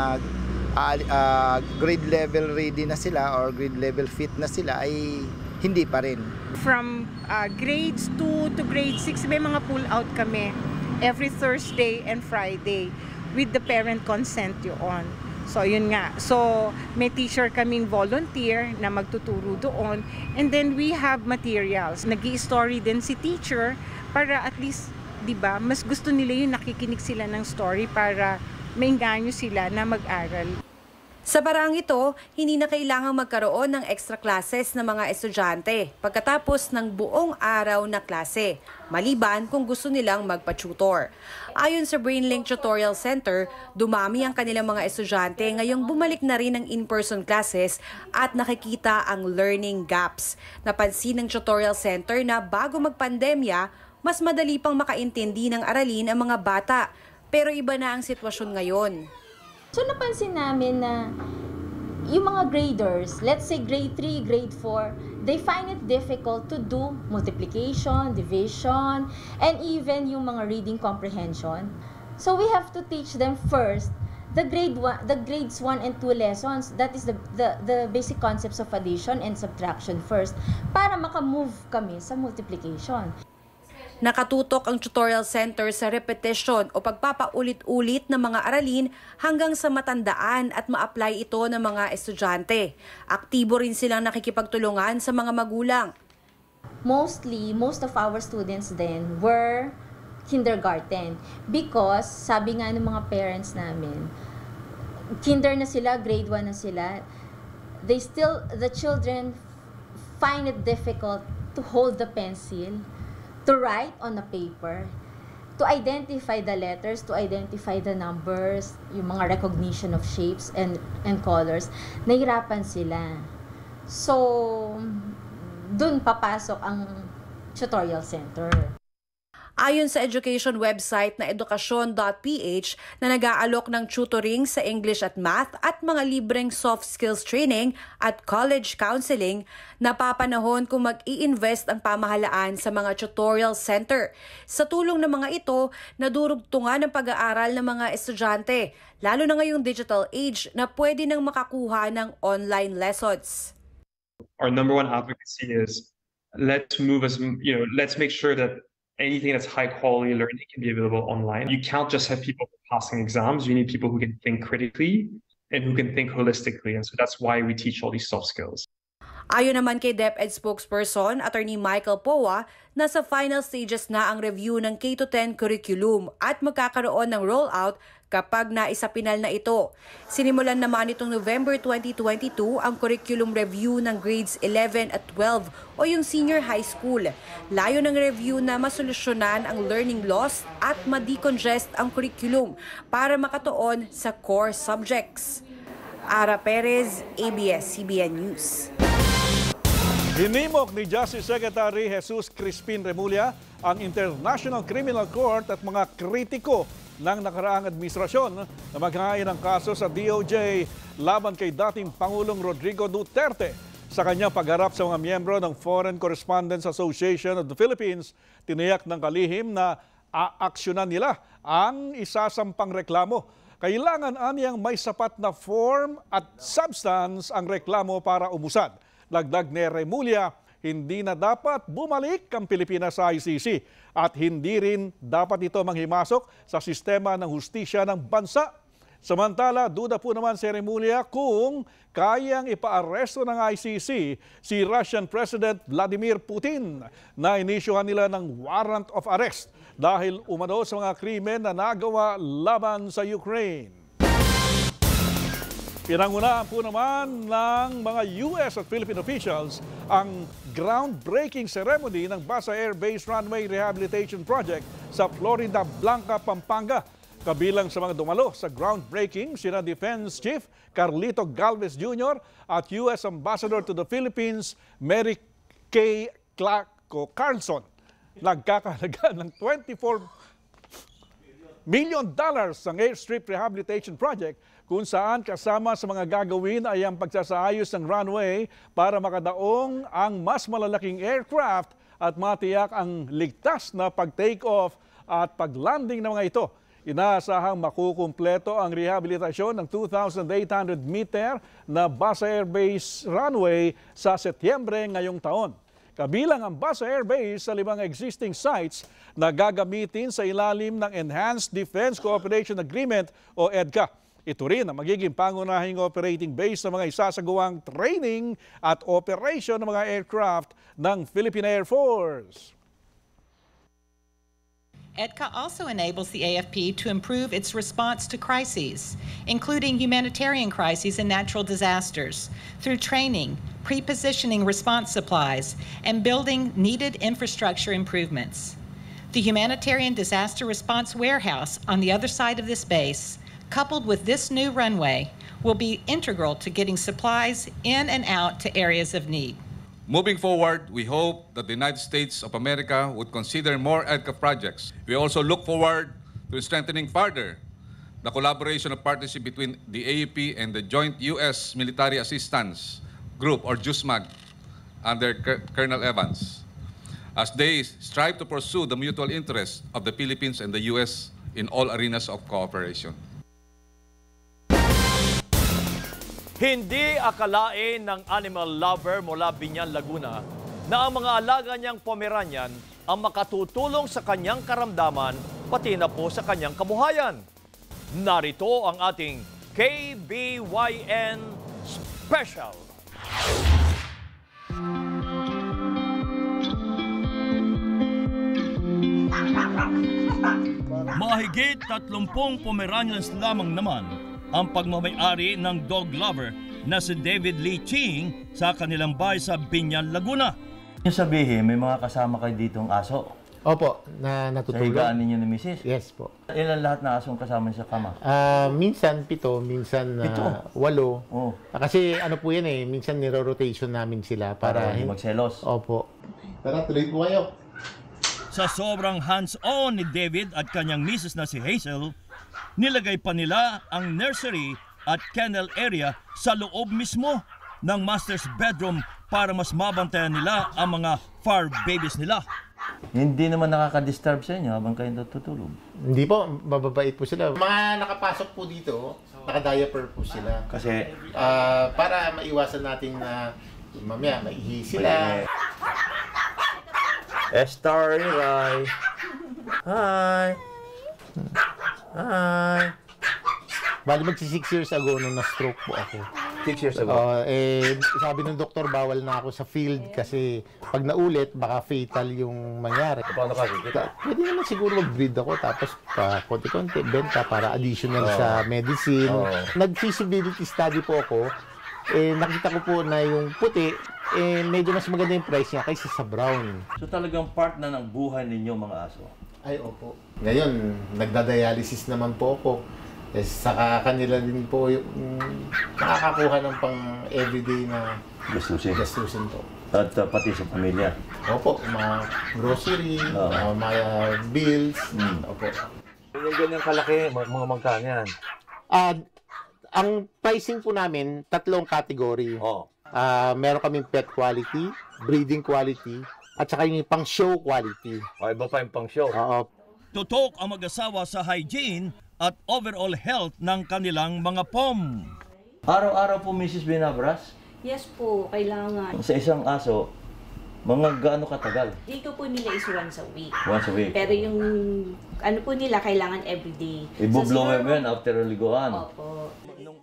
uh, uh, grade level ready na sila or grade level fit na sila ay hindi pa rin.
From uh, grades two to grade six, may mga pull out kami every Thursday and Friday with the parent consent yun. So yun nga. So may teacher kaming volunteer na magtuturo doon, and then we have materials. Nag-i-story din si teacher para at least, 'di ba, mas gusto nila yung nakikinig sila ng story para mainganyo sila na mag-aral.
Sa paraang ito, hindi na kailangang magkaroon ng extra classes ng mga estudyante pagkatapos ng buong araw na klase, maliban kung gusto nilang magpa-tutor. Ayon sa BrainLink Tutorial Center, dumami ang kanilang mga estudyante ngayong bumalik na rin ang in-person classes at nakikita ang learning gaps. Napansin ng Tutorial Center na bago magpandemya, mas madali pang makaintindi ng aralin ang mga bata, pero iba na ang sitwasyon ngayon.
So napansin namin na yung mga graders, let's say grade three, grade four, they find it difficult to do multiplication, division, and even yung mga reading comprehension. So we have to teach them first the grade one, the grades one and two lessons. That is the, the, the basic concepts of addition and subtraction first para makamove kami sa multiplication.
Nakatutok ang tutorial center sa repetition o pagpapaulit-ulit ng mga aralin hanggang sa matandaan at ma-apply ito ng mga estudyante. Aktibo rin silang nakikipagtulungan sa mga magulang.
Mostly, most of our students then were kindergarten because sabi nga ng mga parents namin, kinder na sila, grade one na sila, they still, the children find it difficult to hold the pencil, to write on a paper, to identify the letters, to identify the numbers, yung mga recognition of shapes and, and colors. Nahirapan sila. So, dun papasok ang tutorial center.
Ayon sa education website na edukasyon dot p h na nag-aalok ng tutoring sa English at Math at mga libreng soft skills training at college counseling, napapanahon kung mag-i-invest ang pamahalaan sa mga tutorial center. Sa tulong ng mga ito, nadurugtungan ang pag-aaral ng mga estudyante, lalo na ngayong digital age na pwede nang makakuha ng online lessons.
Our number one advocacy is let's move as, you know, let's make sure that anything that's high quality learning can be available online. You can't just have people passing exams. You need people who can think critically and who can think holistically. And so that's why we teach all these soft skills.
Ayon naman kay DepEd spokesperson, Attorney Michael Poa, nasa final stages na ang review ng K to ten curriculum at magkakaroon ng rollout kapag naisapinal na ito. Sinimulan naman itong November twenty twenty-two ang curriculum review ng grades eleven at twelve o yung senior high school. Layo ng review na masolusyonan ang learning loss at ma-decongest ang curriculum para makatuon sa core subjects. Ara Perez, A B S C B N News.
Hinimok ni Justice Secretary Jesus Crispin Remulla ang International Criminal Court at mga kritiko ng nakaraang administrasyon na maghain ng kaso sa D O J laban kay dating Pangulong Rodrigo Duterte. Sa kanyang pagharap sa mga miyembro ng Foreign Correspondents Association of the Philippines, tiniyak ng kalihim na aaksyonan nila ang isasampang reklamo. Kailangan aniyang may sapat na form at substance ang reklamo para umusad. Lagdag ni Remulla, hindi na dapat bumalik ang Pilipinas sa I C C at hindi rin dapat ito manghimasok sa sistema ng hustisya ng bansa. Samantala, duda po naman si Remulla kung kayang ipaaresto ng I C C si Russian President Vladimir Putin na inisyuhan nila ng warrant of arrest dahil umano sa mga krimen na nagawa laban sa Ukraine. Pinangunahan po naman ng mga U S at Philippine officials ang groundbreaking ceremony ng Basa Air Base Runway Rehabilitation Project sa Florida Blanca, Pampanga. Kabilang sa mga dumalo sa groundbreaking, sina Defense Chief Carlito Galvez Junior at U S Ambassador to the Philippines, Mary K. Claco Carlson. Nagkakahalaga ng twenty-four million dollars ang airstrip rehabilitation project kung saan kasama sa mga gagawin ay ang pagsasaayos ng runway para makadaong ang mas malalaking aircraft at matiyak ang ligtas na pag-take off at pag-landing ng mga ito. Inaasahang makukumpleto ang rehabilitasyon ng two thousand eight hundred meter na Basa Air Base runway sa Setyembre ngayong taon. Kabilang ang Basa Air Base sa limang existing sites na gagamitin sa ilalim ng Enhanced Defense Cooperation Agreement o EDCA. Ito rin ang magiging pangunahing operating base ng mga isasagawang training at operation ng mga aircraft ng Philippine Air Force.
EDCA also enables the A F P to improve its response to crises, including humanitarian crises and natural disasters, through training, pre-positioning response supplies, and building needed infrastructure improvements. The Humanitarian Disaster Response Warehouse on the other side of this base, coupled with this new runway, will be integral to getting supplies in and out to areas of need.
Moving forward, we hope that the United States of America would consider more EDCA projects. We also look forward to strengthening further the collaboration and partnership between the A U P and the Joint U S Military Assistance Group, or JUSMAG, under Colonel Evans, as they strive to pursue the mutual interests of the Philippines and the U S in all arenas of cooperation.
Hindi akalain ng animal lover mula Binyan, Laguna na ang mga alaga niyang Pomeranian ang makatutulong sa kanyang karamdaman pati na po sa kanyang kabuhayan. Narito ang ating K B Y N Special. Mahigit tatlumpung Pomeranians lamang naman ang pagmamay-ari ng dog lover na si David Lee Ching sa kanilang bahay sa Binyan, Laguna. Yung sabihin, may mga kasama kayo ditong aso?
Opo, na natutulog.
Sa higaan ninyo ni Missus?
Yes po.
Ilan lahat na asong kasama sa kama?
Ah, minsan pito, minsan uh,
Pito?
walo.
Oh.
Ah, kasi ano po yan eh, minsan niro-rotation namin sila para,
Para hindi magselos?
Opo. Tara, tuloy po kayo.
Sa sobrang hands-on ni David at kanyang misis na si Hazel, nilagay pa nila ang nursery at kennel area sa loob mismo ng master's bedroom para mas mabantayan nila ang mga fur babies nila. Hindi naman nakaka-disturb sa inyo habang kayo natutulog?
Hindi po, mababait po sila. Mga nakapasok po dito, naka-diaper po sila.
Kasi?
Uh, para maiwasan natin na mamaya maihi sila.
Estar, Rai. Hi. Hi.
Bali magsi six years ago nung na-stroke po ako.
Six years ago?
Uh, eh, sabi ng doktor, bawal na ako sa field kasi pag naulit, baka fatal yung mangyari.
Paano ka kikita?
Pwede naman siguro mag-breed ako tapos pa konti-konti, benta para additional
Oh.
sa medicine.
Oh.
Nag-feasibility study po ako. Eh, nakita ko po na yung puti, eh, medyo mas maganda yung price niya kaysa sa brown.
So talagang part na ng buhay ninyo mga aso?
Ay, opo. Ngayon, nagda-dialysis naman po ako. Eh, saka kanila din po yung um, nakakakuha ng pang everyday na
gastusin.
gastusin po.
At uh, pati sa pamilya?
Opo, mga grocery,
Oh.
uh, mga bills.
Hmm.
Opo.
Yung ganyan kalaki, mga magkano yan?
Ah, ang pricing po namin, tatlong category.
Oh.
Ah, meron kaming pet quality, breeding quality, at saka yung pang show quality.
O, iba pa yung pang show.
Oo.
Tutok ang mag-asawa sa hygiene at overall health ng kanilang mga pom. Araw-araw po, Missus Binabras?
Yes po, kailangan.
Sa isang aso, mga gaano katagal?
Dito po nila is once a week.
Once a week?
Pero yung ano po nila, kailangan everyday.
Ibublower
siguro-
mo yan after liguan.
Opo.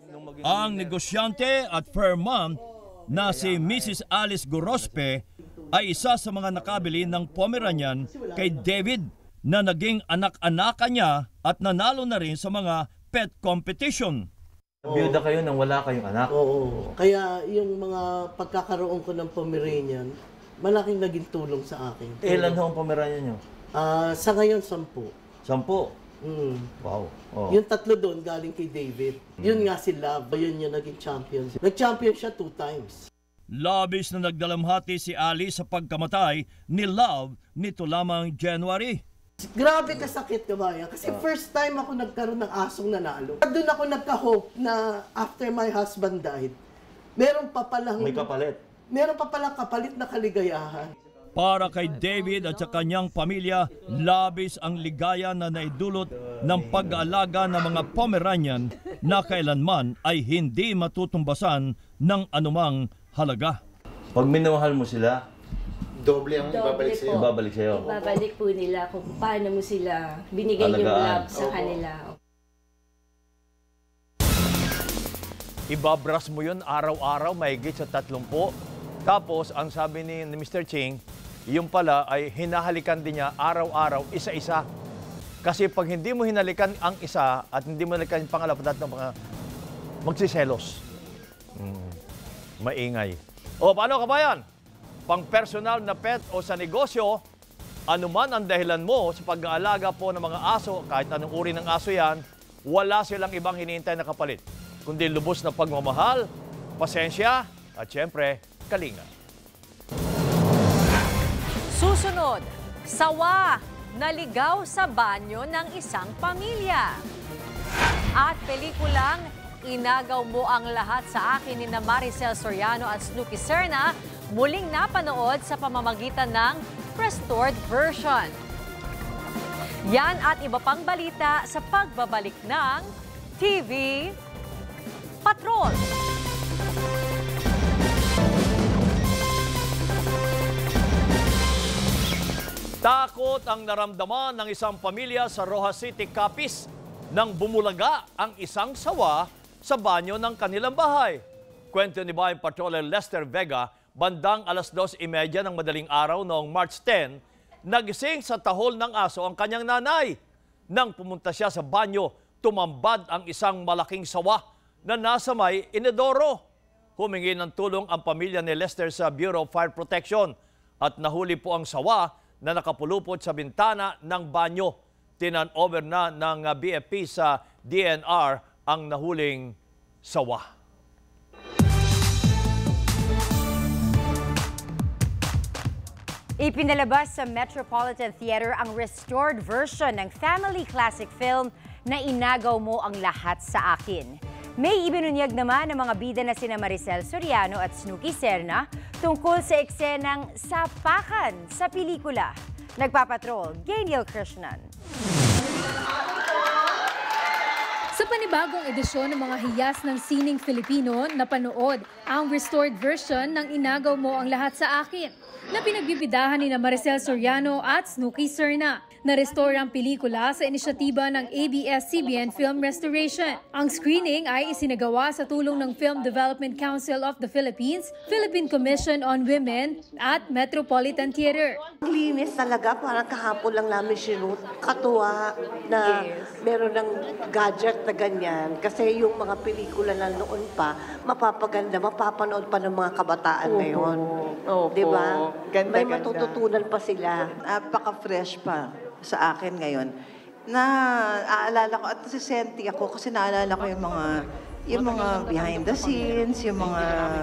Ang negosyante at fair mom na si Missus Alice Gorospe ay isa sa mga nakabili ng Pomeranian kay David na naging anak-anaka niya at nanalo na rin sa mga pet competition. Biyuda kayo nang wala kayong anak?
Oo. Kaya yung mga pagkakaroon ko ng Pomeranian, malaking naging tulong sa akin.
Ilan ho ang Pomeranian nyo?
Ah, sa ngayon, sampu.
Sampu?
Mm.
Wow. Oh.
Yung tatlo doon galing kay David. Yun nga si Love. Yun yung naging champion. Nag-champion siya two times.
Labis na nagdalamhati si Ali sa pagkamatay ni Love nito lamang January.
Grabe kasakit, kabaya. Kasi first time ako nagkaroon ng asong nanalo. Doon ako nagka-hope na after my husband died, meron pa palang...
May kapalit.
Meron pa palang kapalit na kaligayahan.
Para kay David at sa kanyang pamilya, labis ang ligaya na naidulot ng pag-aalaga ng mga Pomeranian na kailanman ay hindi matutumbasan ng anumang halaga. Pag minamahal mo sila,
Doble ang ibabalik sa'yo.
Ibabalik sa'yo.
Ibabalik po nila kung paano mo sila binigay yung
Alagaan.
love sa
Opo.
kanila.
Ibabras mo yun araw-araw, mahigit sa tatlumpu. Tapos, ang sabi ni Mister Ching, yung pala ay hinahalikan din niya araw-araw, isa-isa. Kasi pag hindi mo hinalikan ang isa at hindi mo hinalikan yung pangalawa, dapat ng mga magsiselos. Mm, maingay. O, paano kabayan? Pang personal na pet o sa negosyo, anuman ang dahilan mo sa pag-aalaga po ng mga aso, kahit anong uri ng aso yan, wala silang ibang hinihintay na kapalit, kundi lubos na pagmamahal, pasensya, at syempre, kalinga.
Susunod, sawa naligaw sa banyo ng isang pamilya. At pelikulang Inagaw Mo Ang Lahat Sa Akin ni na Maricel Soriano at Snooki Serna muling napanood sa pamamagitan ng restored version. Yan at iba pang balita sa pagbabalik ng T V Patrol.
Takot ang naramdaman ng isang pamilya sa Rojas City, Capiz nang bumulaga ang isang sawa sa banyo ng kanilang bahay. Kwento ni Bayan Patroller Lester Vega, bandang alas dos imedya ng madaling araw noong March ten, nagising sa tahol ng aso ang kanyang nanay. Nang pumunta siya sa banyo, tumambad ang isang malaking sawa na nasa may inodoro. humingi ng tulong ang pamilya ni Lester sa Bureau of Fire Protection at nahuli po ang sawa na nakapulupot sa bintana ng banyo. Tinan-over na ng B F P sa D N R ang nahuling sawa.
Ipinalabas sa Metropolitan Theater ang restored version ng family classic film na Inagaw Mo Ang Lahat Sa Akin. May ibinunyag naman ng mga bida na sina Maricel Soriano at Snooki Serna tungkol sa eksenang sapakan sa pelikula. Nagpapatrol, Gainiel Krishnan.
Sa panibagong edisyon ng mga hiyas ng sining Filipino, napanood ang restored version ng Inagaw Mo Ang Lahat Sa Akin na pinagbibidahan ni Maricel Soriano at Snooki Serna. Na-restore ang pelikula sa inisyatiba ng A B S C B N Film Restoration. Ang screening ay isinagawa sa tulong ng Film Development Council of the Philippines, Philippine Commission on Women at Metropolitan Theater.
Linis talaga, parang kahapon lang namin sinut. Katuwa na meron ng gadget na ganyan. Kasi yung mga pelikula na noon pa, mapapaganda, mapapanood pa ng mga kabataan ngayon.
Opo.
Di ba?
Ganda,
May
ganda.
matututunan pa sila.
Napaka-fresh pa sa akin ngayon. Na aalala ko at nasisenti ako kasi naalala ko yung mga yung mga behind the scenes, yung mga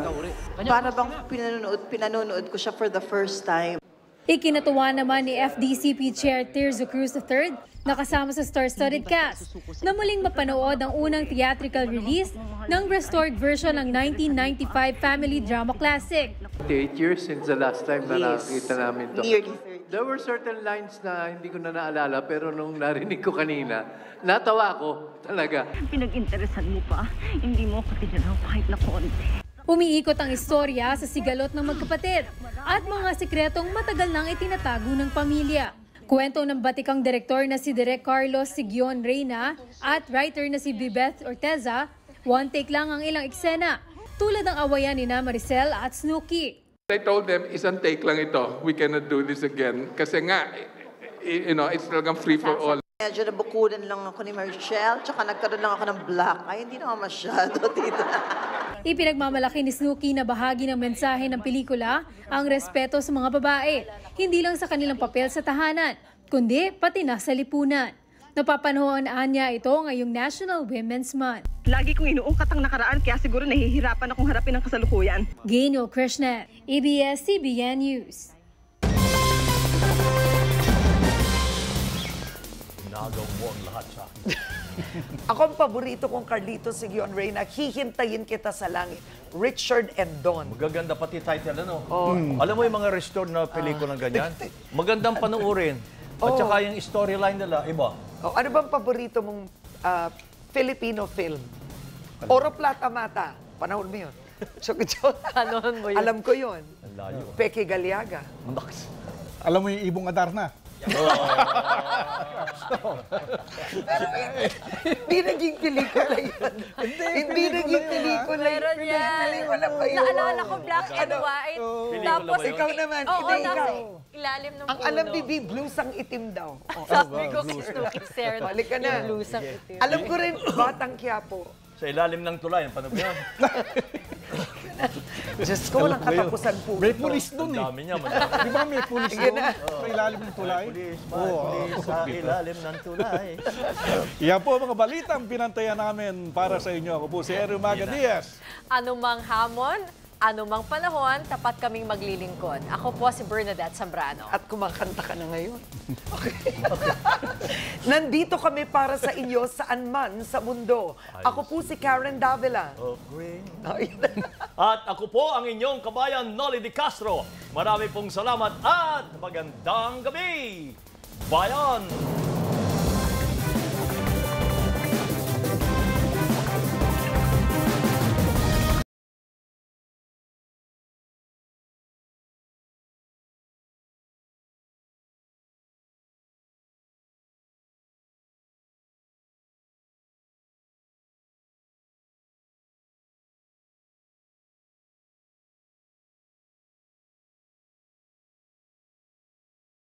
para bang pinanonood, pinanonood ko siya for the first time.
Ikinatuwa naman ni F D C P Chair Tirso Cruz the third na kasama sa star-studded cast na muling mapanood ang unang theatrical release ng restored version ng nineteen ninety-five family drama classic.
Eight years since the last time na
Yes.
nakita namin to.
Nearly
There were certain lines na hindi ko na naalala pero nung narinig ko kanina, natawa ko talaga.
Pinag-interesan mo pa, hindi mo ako tinalaw kahit na konti.
Umiikot ang istorya sa sigalot ng magkapatid at mga sikretong matagal nang itinatago ng pamilya. Kwento ng batikang direktor na si Direk Carlos Sigion Reyna at writer na si Bibeth Orteza, one take lang ang ilang eksena, tulad ng awayan ni Maricel at Snooki.
I told them, isang take lang ito. We cannot do this again. Kasi nga, you know, it's talagang free for all.
Medyo nabukulan lang ako ni Maricel, tsaka nagkaroon lang ako ng black. Ay, hindi naman masyado, tita.
Ipinagmamalaki ni Snooki na bahagi ng mensahe ng pelikula ang respeto sa mga babae, hindi lang sa kanilang papel sa tahanan, kundi pati na sa lipunan. Napapanahon niya ito ngayong National Women's Month.
Lagi kong inuungkat ang nakaraan kaya siguro nahihirapan akong harapin ang kasalukuyan.
Gainiel Krishnan, A B S C B N News.
Inagaw mo ang lahat sa akin.
Ako ang paborito kong Carlito Sigion Reyna, Hihintayin Kita sa Langit, Richard and Dawn.
Magaganda pati title, ano?
Oh.
Mm. Alam mo yung mga restored na pelikula ng ganyan? Magandang panoorin. At
Oh.
saka yung storyline nila, iba.
Oh, ano bang paborito mong uh, Filipino film? Oro Plata Mata. Panahon mo yun. Chok-chok.
Panahon mo yun.
Alam ko yun.
Layo.
Peke Galiaga.
Alam mo yung Ibong Adarna?
Hindi naging pelikula yun. Hindi naging pelikula yun.
Meron yan.
Pelikula pa yun.
Naalala ko black and white. Tapos,
ikaw naman.
Oo,
hindi
nasa
ikaw.
ilalim ng
Ang
puno.
alam, Bibi, blues ang itim daw.
Sabi ko kay Snooki Serna,
Balik ka na.
yung blues ang itim.
Alam ko rin, Batang Quiapo.
Sa ilalim ng tulay, ang panog yan.
Diyos ko, walang katapusan po.
May pulis doon eh.
Ang dami niya, madami.
Di ba may pulis
Sige
doon?
na.
Sa ilalim ng tulay?
Pulis,
Oo.
pulis, sa ilalim ng tulay.
Yan po mga balitang pinantayan namin para sa inyo. Ako po si Eri Maga Diaz.
Anumang hamon, anumang panahon, tapat kaming maglilingkod. Ako po si Bernadette Zambrano.
At kumakanta ka na ngayon. Okay. Nandito kami para sa inyo saan man sa mundo. Ako po si Karen Davila.
At ako po ang inyong kabayan, Noli Di Castro. Marami pong salamat at magandang gabi, bayan!